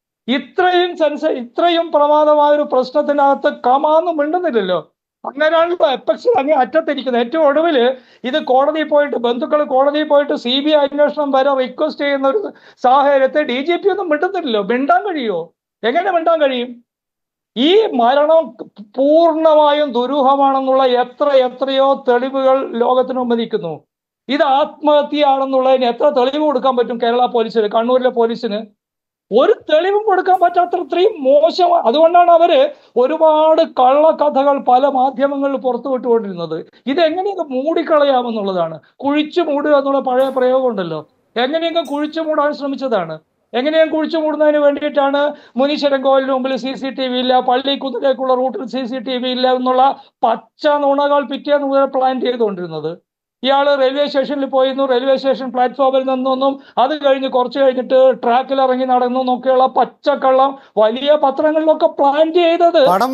ഇത്രയും പ്രമാദമായ ഒരു പ്രശ്നത്തിനകത്ത് കമാന്ന് മിണ്ടുന്നില്ലല്ലോ. അങ്ങനെയാണല്ലോ എപ്പക്സിൽ അങ്ങ് അറ്റത്തിരിക്കുന്നത്. ഏറ്റവും ഒടുവിൽ ഇത് കോടതിയിൽ പോയിട്ട് ബന്ധുക്കൾ കോടതിയിൽ പോയിട്ട് CBI അന്വേഷണം വരെ റിക്വസ്റ്റ് ചെയ്യുന്ന ഒരു സാഹചര്യത്തെ DGP ഒന്നും മിണ്ടുന്നില്ലല്ലോ. മിണ്ടാൻ കഴിയുമോ? എങ്ങനെ മിണ്ടാൻ കഴിയും? ഈ മരണം പൂർണ്ണമായും ദുരൂഹമാണെന്നുള്ള എത്രയോ തെളിവുകൾ ലോകത്തിന് മുമ്പ് നിൽക്കുന്നു. ഇത് ആത്മഹത്യയാണെന്നുള്ളതിന് എത്ര തെളിവ് കൊടുക്കാൻ പറ്റും കേരള പോലീസിന്, കണ്ണൂരിലെ പോലീസിന്? ഒരു തെളിവും കൊടുക്കാൻ പറ്റാത്തത്രയും മോശം. അതുകൊണ്ടാണ് അവര് ഒരുപാട് കള്ളക്കഥകൾ പല മാധ്യമങ്ങളിൽ പുറത്തു വിട്ടുകൊണ്ടിരുന്നത്. ഇതെങ്ങനെയൊക്കെ മൂടിക്കളയാമെന്നുള്ളതാണ്. കുഴിച്ചു മൂടുക എന്നുള്ള പഴയ പ്രയോഗം ഉണ്ടല്ലോ, എങ്ങനെയൊക്കെ കുഴിച്ചു മൂടാൻ ശ്രമിച്ചതാണ്. എങ്ങനെയും കുഴിച്ചു മൂടുന്നതിന് വേണ്ടിയിട്ടാണ് മുനീശ്വരൻ കോവിലിന് മുമ്പിൽ CCTV ഇല്ല, പള്ളിക്കുന്നിലേക്കുള്ള റൂട്ടിൽ CCTV ഇല്ല എന്നുള്ള പച്ച നുണകൾ പിറ്റേന്ന് മുതൽ പ്ലാൻ ചെയ്തുകൊണ്ടിരുന്നത്. ഇയാൾ റെയിൽവേ സ്റ്റേഷനിൽ പോയിരുന്നു, റെയിൽവേ സ്റ്റേഷൻ പ്ലാറ്റ്ഫോമിൽ നിന്നൊന്നും, അത് കഴിഞ്ഞ് കുറച്ച് കഴിഞ്ഞിട്ട് ട്രാക്കിൽ ഇറങ്ങി നടന്നു എന്നൊക്കെയുള്ള പച്ചക്കള്ളം വലിയ പത്രങ്ങളിലൊക്കെ പ്ലാൻ ചെയ്തത് പടം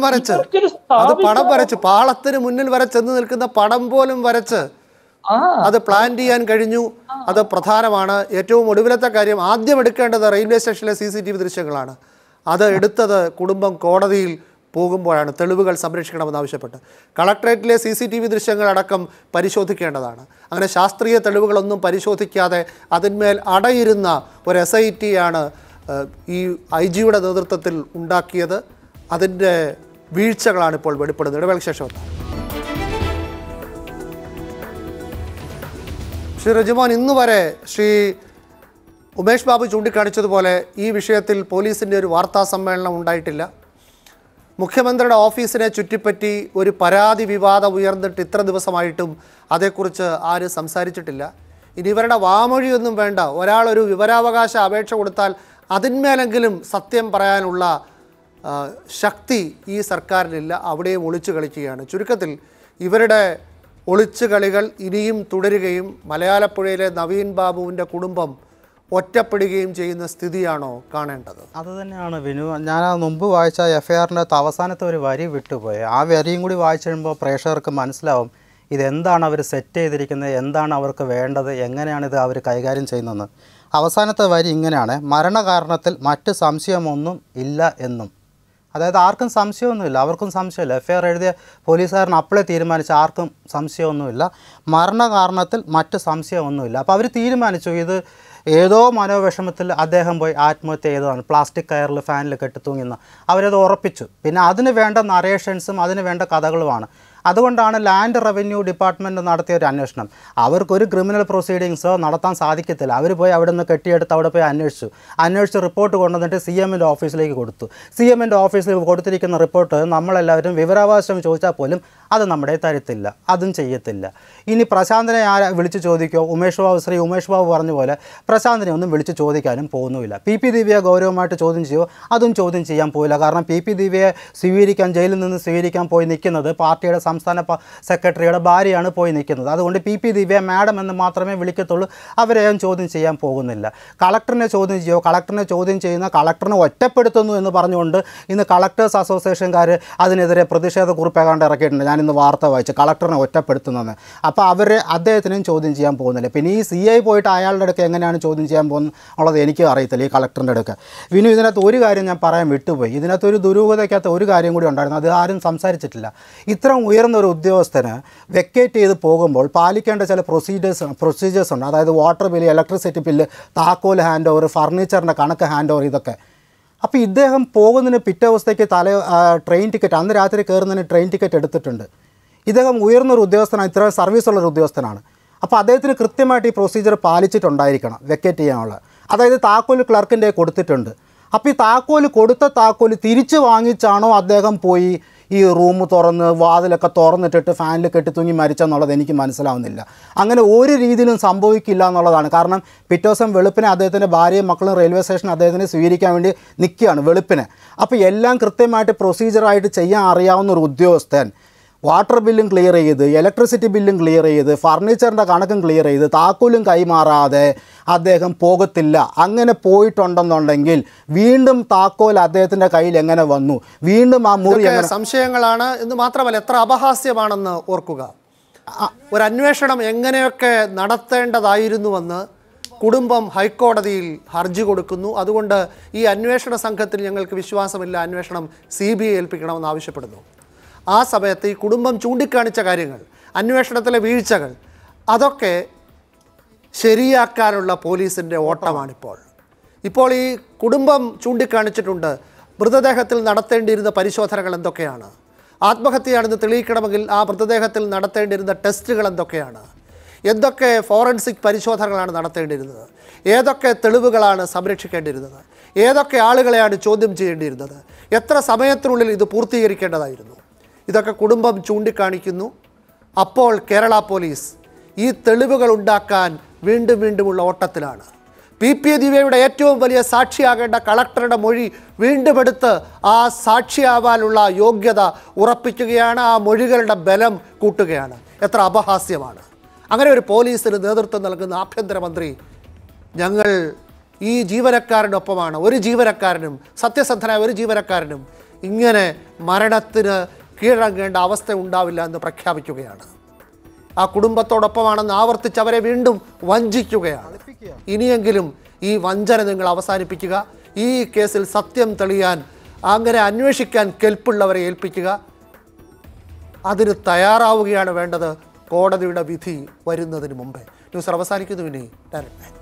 വരച്ച് പാളത്തിന് മുന്നിൽ വരെ ചെന്ന് നിൽക്കുന്ന പടം പോലും വരച്ച് അത് പ്ലാൻ ചെയ്യാൻ കഴിഞ്ഞു. അത് പ്രധാനമാണ്. ഏറ്റവും ഒടുവിലത്തെ കാര്യം, ആദ്യം എടുക്കേണ്ടത് റെയിൽവേ സ്റ്റേഷനിലെ CCTV ദൃശ്യങ്ങളാണ്. അത് എടുത്തത് കുടുംബം കോടതിയിൽ പോകുമ്പോഴാണ്, തെളിവുകൾ സംരക്ഷിക്കണമെന്ന് ആവശ്യപ്പെട്ട്. കളക്ട്രേറ്റിലെ CCTV ദൃശ്യങ്ങളടക്കം പരിശോധിക്കേണ്ടതാണ്. അങ്ങനെ ശാസ്ത്രീയ തെളിവുകളൊന്നും പരിശോധിക്കാതെ അതിന്മേൽ അടയിരുന്ന ഒരു SIT ആണ് ഈ IG-യുടെ നേതൃത്വത്തിൽ ഉണ്ടാക്കിയത്. അതിൻ്റെ വീഴ്ചകളാണ് ഇപ്പോൾ വെളിപ്പെടുന്നത്. ഇടവേളയ്ക്ക് ശേഷം ശ്രീ റജിമോൻ, ഇന്ന് വരെ ശ്രീ ഉമേഷ് ബാബു ചൂണ്ടിക്കാണിച്ചതുപോലെ ഈ വിഷയത്തിൽ പോലീസിൻ്റെ ഒരു വാർത്താ സമ്മേളനം ഉണ്ടായിട്ടില്ല. മുഖ്യമന്ത്രിയുടെ ഓഫീസിനെ ചുറ്റിപ്പറ്റി ഒരു പരാതി വിവാദം ഉയർന്നിട്ട് ഇത്ര ദിവസമായിട്ടും അതേക്കുറിച്ച് ആരും സംസാരിച്ചിട്ടില്ല. ഇനി ഇവരുടെ വാമൊഴിയൊന്നും വേണ്ട. ഒരാളൊരു വിവരാവകാശ അപേക്ഷ കൊടുത്താൽ അതിന്മേലെങ്കിലും സത്യം പറയാനുള്ള ശക്തി ഈ സർക്കാരിനില്ല. അവിടെയും ഒളിച്ചു കളിക്കുകയാണ്. ചുരുക്കത്തിൽ ഇവരുടെ ഒളിച്ചു കളികൾ ഇനിയും തുടരുകയും മലയാളപ്പുഴയിലെ നവീൻ ബാബുവിൻ്റെ കുടുംബം ഒറ്റപ്പെടുകയും ചെയ്യുന്ന സ്ഥിതിയാണോ കാണേണ്ടത്? അതുതന്നെയാണ് വിനു. ഞാൻ മുമ്പ് വായിച്ച FIR-ൻ്റെ അവസാനത്തെ ഒരു വരി വിട്ടുപോയി. ആ വരിയും കൂടി വായിച്ചു കഴിയുമ്പോൾ പ്രേക്ഷകർക്ക് മനസ്സിലാവും ഇതെന്താണ് അവർ സെറ്റ് ചെയ്തിരിക്കുന്നത്, എന്താണ് അവർക്ക് വേണ്ടത്, എങ്ങനെയാണിത് അവർ കൈകാര്യം ചെയ്യുന്നതെന്ന്. അവസാനത്തെ വരി ഇങ്ങനെയാണ്: മരണകാരണത്തിൽ മറ്റ് സംശയമൊന്നും ഇല്ല എന്നും. അതായത് ആർക്കും സംശയമൊന്നുമില്ല, അവർക്കും സംശയമില്ല. FIR എഴുതിയ പോലീസുകാരൻ അപ്പോഴേ തീരുമാനിച്ച ആർക്കും സംശയമൊന്നുമില്ല, മരണകാരണത്തിൽ മറ്റ് സംശയമൊന്നുമില്ല. അപ്പോൾ അവർ തീരുമാനിച്ചു ഇത് ഏതോ മനോവിഷമത്തിൽ അദ്ദേഹം പോയി ആത്മഹത്യ ചെയ്തതാണ്, പ്ലാസ്റ്റിക് കയറിൽ ഫാനിൽ കെട്ടിത്തൂങ്ങിയെന്ന് അവരത് ഉറപ്പിച്ചു. പിന്നെ അതിന് വേണ്ട നറേഷൻസും അതിന് വേണ്ട കഥകളുമാണ്. അതുകൊണ്ടാണ് ലാൻഡ് റവന്യൂ ഡിപ്പാർട്ട്മെൻറ്റ് നടത്തിയ ഒരു അന്വേഷണം. അവർക്കൊരു ക്രിമിനൽ പ്രൊസീഡിങ്സോ നടത്താൻ സാധിക്കത്തില്ല. അവർ പോയി അവിടെ നിന്ന് കെട്ടിയെടുത്ത് അവിടെ പോയി അന്വേഷിച്ച് റിപ്പോർട്ട് കൊണ്ടുവന്നിട്ട് CM-ൻ്റെ ഓഫീസിലേക്ക് കൊടുത്തു. CM-ൻ്റെ ഓഫീസിൽ കൊടുത്തിരിക്കുന്ന റിപ്പോർട്ട് നമ്മളെല്ലാവരും വിവരാവകാശം ചോദിച്ചാൽ പോലും അത് നമ്മുടെ തരത്തില്ല, അതും ചെയ്യത്തില്ല. ഇനി പ്രശാന്തിനെ വിളിച്ച് ചോദിക്കുമോ? ശ്രീ ഉമേഷ് ബാബു പറഞ്ഞ പോലെ പ്രശാന്തിനെ ഒന്നും വിളിച്ച് ചോദിക്കാനും പോകുന്നുമില്ല. PP ദിവ്യയെ ഗൗരവമായിട്ട് ചോദ്യം ചെയ്യുമോ? അതും ചോദ്യം ചെയ്യാൻ പോയില്ല. കാരണം PP ദിവ്യയെ ജയിലിൽ നിന്ന് സ്വീകരിക്കാൻ പോയി നിൽക്കുന്നത് പാർട്ടിയുടെ സംസ്ഥാന സെക്രട്ടറിയുടെ ഭാര്യയാണ് പോയി നിൽക്കുന്നത്. അതുകൊണ്ട് PP ദിവ്യ മാഡം എന്ന് മാത്രമേ വിളിക്കത്തുള്ളൂ. അവരെയും ചോദ്യം ചെയ്യാൻ പോകുന്നില്ല. കളക്ടറിനെ ചോദ്യം ചെയ്യുമോ? കളക്ടറിനെ ചോദ്യം ചെയ്യുന്ന കളക്ടറിനെ ഒറ്റപ്പെടുത്തുന്നു എന്ന് പറഞ്ഞുകൊണ്ട് ഇന്ന് കളക്ടേഴ്സ് അസോസിയേഷൻകാർ അതിനെതിരെ പ്രതിഷേധ കുറിപ്പേകാണ്ട് ഇറക്കിയിട്ടുണ്ട്. ഞാൻ ഞാനിന്ന് വാർത്ത വായിച്ചു, കളക്ടറിനെ ഒറ്റപ്പെടുത്തുന്നത്. അപ്പോൾ അദ്ദേഹത്തിനും ചോദ്യം ചെയ്യാൻ പോകുന്നില്ല. പിന്നെ ഈ CI പോയിട്ട് അയാളുടെ അടുക്ക് എങ്ങനെയാണ് ചോദ്യം ചെയ്യാൻ പോകുന്നത് ഉള്ളത് എനിക്ക് അറിയത്തില്ല, ഈ കളക്ടറിൻ്റെ അടുക്ക്. പിന്നെ ഇതിനകത്ത് ഒരു കാര്യം ഞാൻ പറയാൻ വിട്ടുപോയി. ഇതിനകത്ത് ഒരു ദുരൂഹതയ്ക്കകത്ത് ഒരു കാര്യം കൂടി ഉണ്ടായിരുന്നു, അത് ആരും സംസാരിച്ചിട്ടില്ല. ഇത്രയും ഉയർന്ന ഒരു ഉദ്യോഗസ്ഥന് വെക്കേറ്റ് ചെയ്ത് പോകുമ്പോൾ പാലിക്കേണ്ട ചില പ്രൊസീജിയേഴ്സ് ഉണ്ട്. അതായത് വാട്ടർ ബില്ല്, ഇലക്ട്രിസിറ്റി ബില്ല്, താക്കോൽ ഹാൻഡ് ഓവർ, ഫർണിച്ചറിൻ്റെ കണക്ക് ഹാൻഡ് ഓവർ, ഇതൊക്കെ. അപ്പോൾ ഇദ്ദേഹം പോകുന്നതിന് പിറ്റേ ദിവസത്തേക്ക് ട്രെയിൻ ടിക്കറ്റ്, അന്ന് രാത്രി കയറുന്നതിന് ട്രെയിൻ ടിക്കറ്റ് എടുത്തിട്ടുണ്ട്. ഇദ്ദേഹം ഉയർന്നൊരു ഉദ്യോഗസ്ഥനാണ്, ഇത്ര സർവീസുള്ളൊരു ഉദ്യോഗസ്ഥനാണ്. അപ്പോൾ അദ്ദേഹത്തിന് കൃത്യമായിട്ട് ഈ പ്രൊസീജിയർ പാലിച്ചിട്ടുണ്ടായിരിക്കണം വെക്കേറ്റ് ചെയ്യാനുള്ള. അതായത് താക്കോൽ ക്ലർക്കിൻ്റെ കൊടുത്തിട്ടുണ്ട്. അപ്പോൾ ഈ കൊടുത്ത താക്കോൽ തിരിച്ച് വാങ്ങിച്ചാണോ അദ്ദേഹം പോയി ഈ റൂം തുറന്ന് വാതിലൊക്കെ തുറന്നിട്ടിട്ട് ഫാനിൽ കെട്ടി തൂങ്ങി മരിച്ചെന്നുള്ളത് എനിക്ക് മനസ്സിലാവുന്നില്ല. അങ്ങനെ ഒരു രീതിയിലും സംഭവിക്കില്ല എന്നുള്ളതാണ്. കാരണം പിറ്റേ ദിവസം വെളുപ്പിനെ അദ്ദേഹത്തിൻ്റെ ഭാര്യയും മക്കളും റെയിൽവേ സ്റ്റേഷനിൽ അദ്ദേഹത്തിനെ സ്വീകരിക്കാൻ വേണ്ടി നിൽക്കുകയാണ് വെളുപ്പിനെ. അപ്പോൾ എല്ലാം കൃത്യമായിട്ട് പ്രൊസീജിയറായിട്ട് ചെയ്യാൻ അറിയാവുന്ന ഒരു ഉദ്യോഗസ്ഥൻ വാട്ടർ ബില്ലും ക്ലിയർ ചെയ്ത്, ഇലക്ട്രിസിറ്റി ബില്ലും ക്ലിയർ ചെയ്ത്, ഫർണിച്ചറിൻ്റെ കണക്കും ക്ലിയർ ചെയ്ത്, താക്കോലും കൈമാറാതെ അദ്ദേഹം പോകത്തില്ല. അങ്ങനെ പോയിട്ടുണ്ടെന്നുണ്ടെങ്കിൽ വീണ്ടും താക്കോൽ അദ്ദേഹത്തിൻ്റെ കയ്യിൽ എങ്ങനെ വന്നു, വീണ്ടും ആ മുറി സംശയങ്ങളാണ് എന്ന് മാത്രമല്ല എത്ര അപഹാസ്യമാണെന്ന് ഓർക്കുക. ഒരു അന്വേഷണം എങ്ങനെയൊക്കെ നടത്തേണ്ടതായിരുന്നുവെന്ന് കുടുംബം ഹൈക്കോടതിയിൽ ഹർജി കൊടുക്കുന്നു. അതുകൊണ്ട് ഈ അന്വേഷണ സംഘത്തിൽ ഞങ്ങൾക്ക് വിശ്വാസമില്ല, അന്വേഷണം CBI ഏൽപ്പിക്കണമെന്ന് ആവശ്യപ്പെടുന്നു. ആ സമയത്ത് ഈ കുടുംബം ചൂണ്ടിക്കാണിച്ച കാര്യങ്ങൾ, അന്വേഷണത്തിലെ വീഴ്ചകൾ, അതൊക്കെ ശരിയാക്കാനുള്ള പോലീസിൻ്റെ ഓട്ടമാണിപ്പോൾ. ഇപ്പോൾ ഈ കുടുംബം ചൂണ്ടിക്കാണിച്ചിട്ടുണ്ട് മൃതദേഹത്തിൽ നടത്തേണ്ടിയിരുന്ന പരിശോധനകൾ എന്തൊക്കെയാണ്, ആത്മഹത്യയാണെന്ന് തെളിയിക്കണമെങ്കിൽ ആ മൃതദേഹത്തിൽ നടത്തേണ്ടിയിരുന്ന ടെസ്റ്റുകൾ എന്തൊക്കെയാണ്, എന്തൊക്കെ ഫോറൻസിക് പരിശോധനകളാണ് നടത്തേണ്ടിയിരുന്നത്, ഏതൊക്കെ തെളിവുകളാണ് സംരക്ഷിക്കേണ്ടിയിരുന്നത്, ഏതൊക്കെ ആളുകളെയാണ് ചോദ്യം ചെയ്യേണ്ടിയിരുന്നത്, എത്ര സമയത്തിനുള്ളിൽ ഇത് പൂർത്തീകരിക്കേണ്ടതായിരുന്നു, ഇതൊക്കെ കുടുംബം ചൂണ്ടിക്കാണിക്കുന്നു. അപ്പോൾ കേരള പോലീസ് ഈ തെളിവുകൾ ഉണ്ടാക്കാൻ വീണ്ടും വീണ്ടുമുള്ള ഓട്ടത്തിലാണ്. PP ദിവ്യയുടെ ഏറ്റവും വലിയ സാക്ഷിയാകേണ്ട കളക്ടറുടെ മൊഴി വീണ്ടും എടുത്ത് ആ സാക്ഷിയാവാനുള്ള യോഗ്യത ഉറപ്പിക്കുകയാണ്, ആ മൊഴികളുടെ ബലം കൂട്ടുകയാണ്. എത്ര അപഹാസ്യമാണ്. അങ്ങനെ ഒരു പോലീസിന് നേതൃത്വം നൽകുന്ന ആഭ്യന്തരമന്ത്രി ഞങ്ങൾ ഈ ജീവനക്കാരനൊപ്പമാണ്, ഒരു ജീവനക്കാരനും, സത്യസന്ധനായ ഒരു ജീവനക്കാരനും ഇങ്ങനെ മരണത്തിന് കീഴടങ്ങേണ്ട അവസ്ഥ ഉണ്ടാവില്ല എന്ന് പ്രഖ്യാപിക്കുകയാണ്. ആ കുടുംബത്തോടൊപ്പമാണെന്ന് ആവർത്തിച്ച് അവരെ വീണ്ടും വഞ്ചിക്കുകയാണ്. ഇനിയെങ്കിലും ഈ വഞ്ചന നിങ്ങൾ അവസാനിപ്പിക്കുക. ഈ കേസിൽ സത്യം തെളിയാൻ, അങ്ങനെ അന്വേഷിക്കാൻ കെൽപ്പുള്ളവരെ ഏൽപ്പിക്കുക. അതിന് തയ്യാറാവുകയാണ് വേണ്ടത് കോടതിയുടെ വിധി വരുന്നതിന് മുമ്പേ. ന്യൂസ് അവസാനിക്കുന്നു. ഇനി ഡയറക്റ്റ്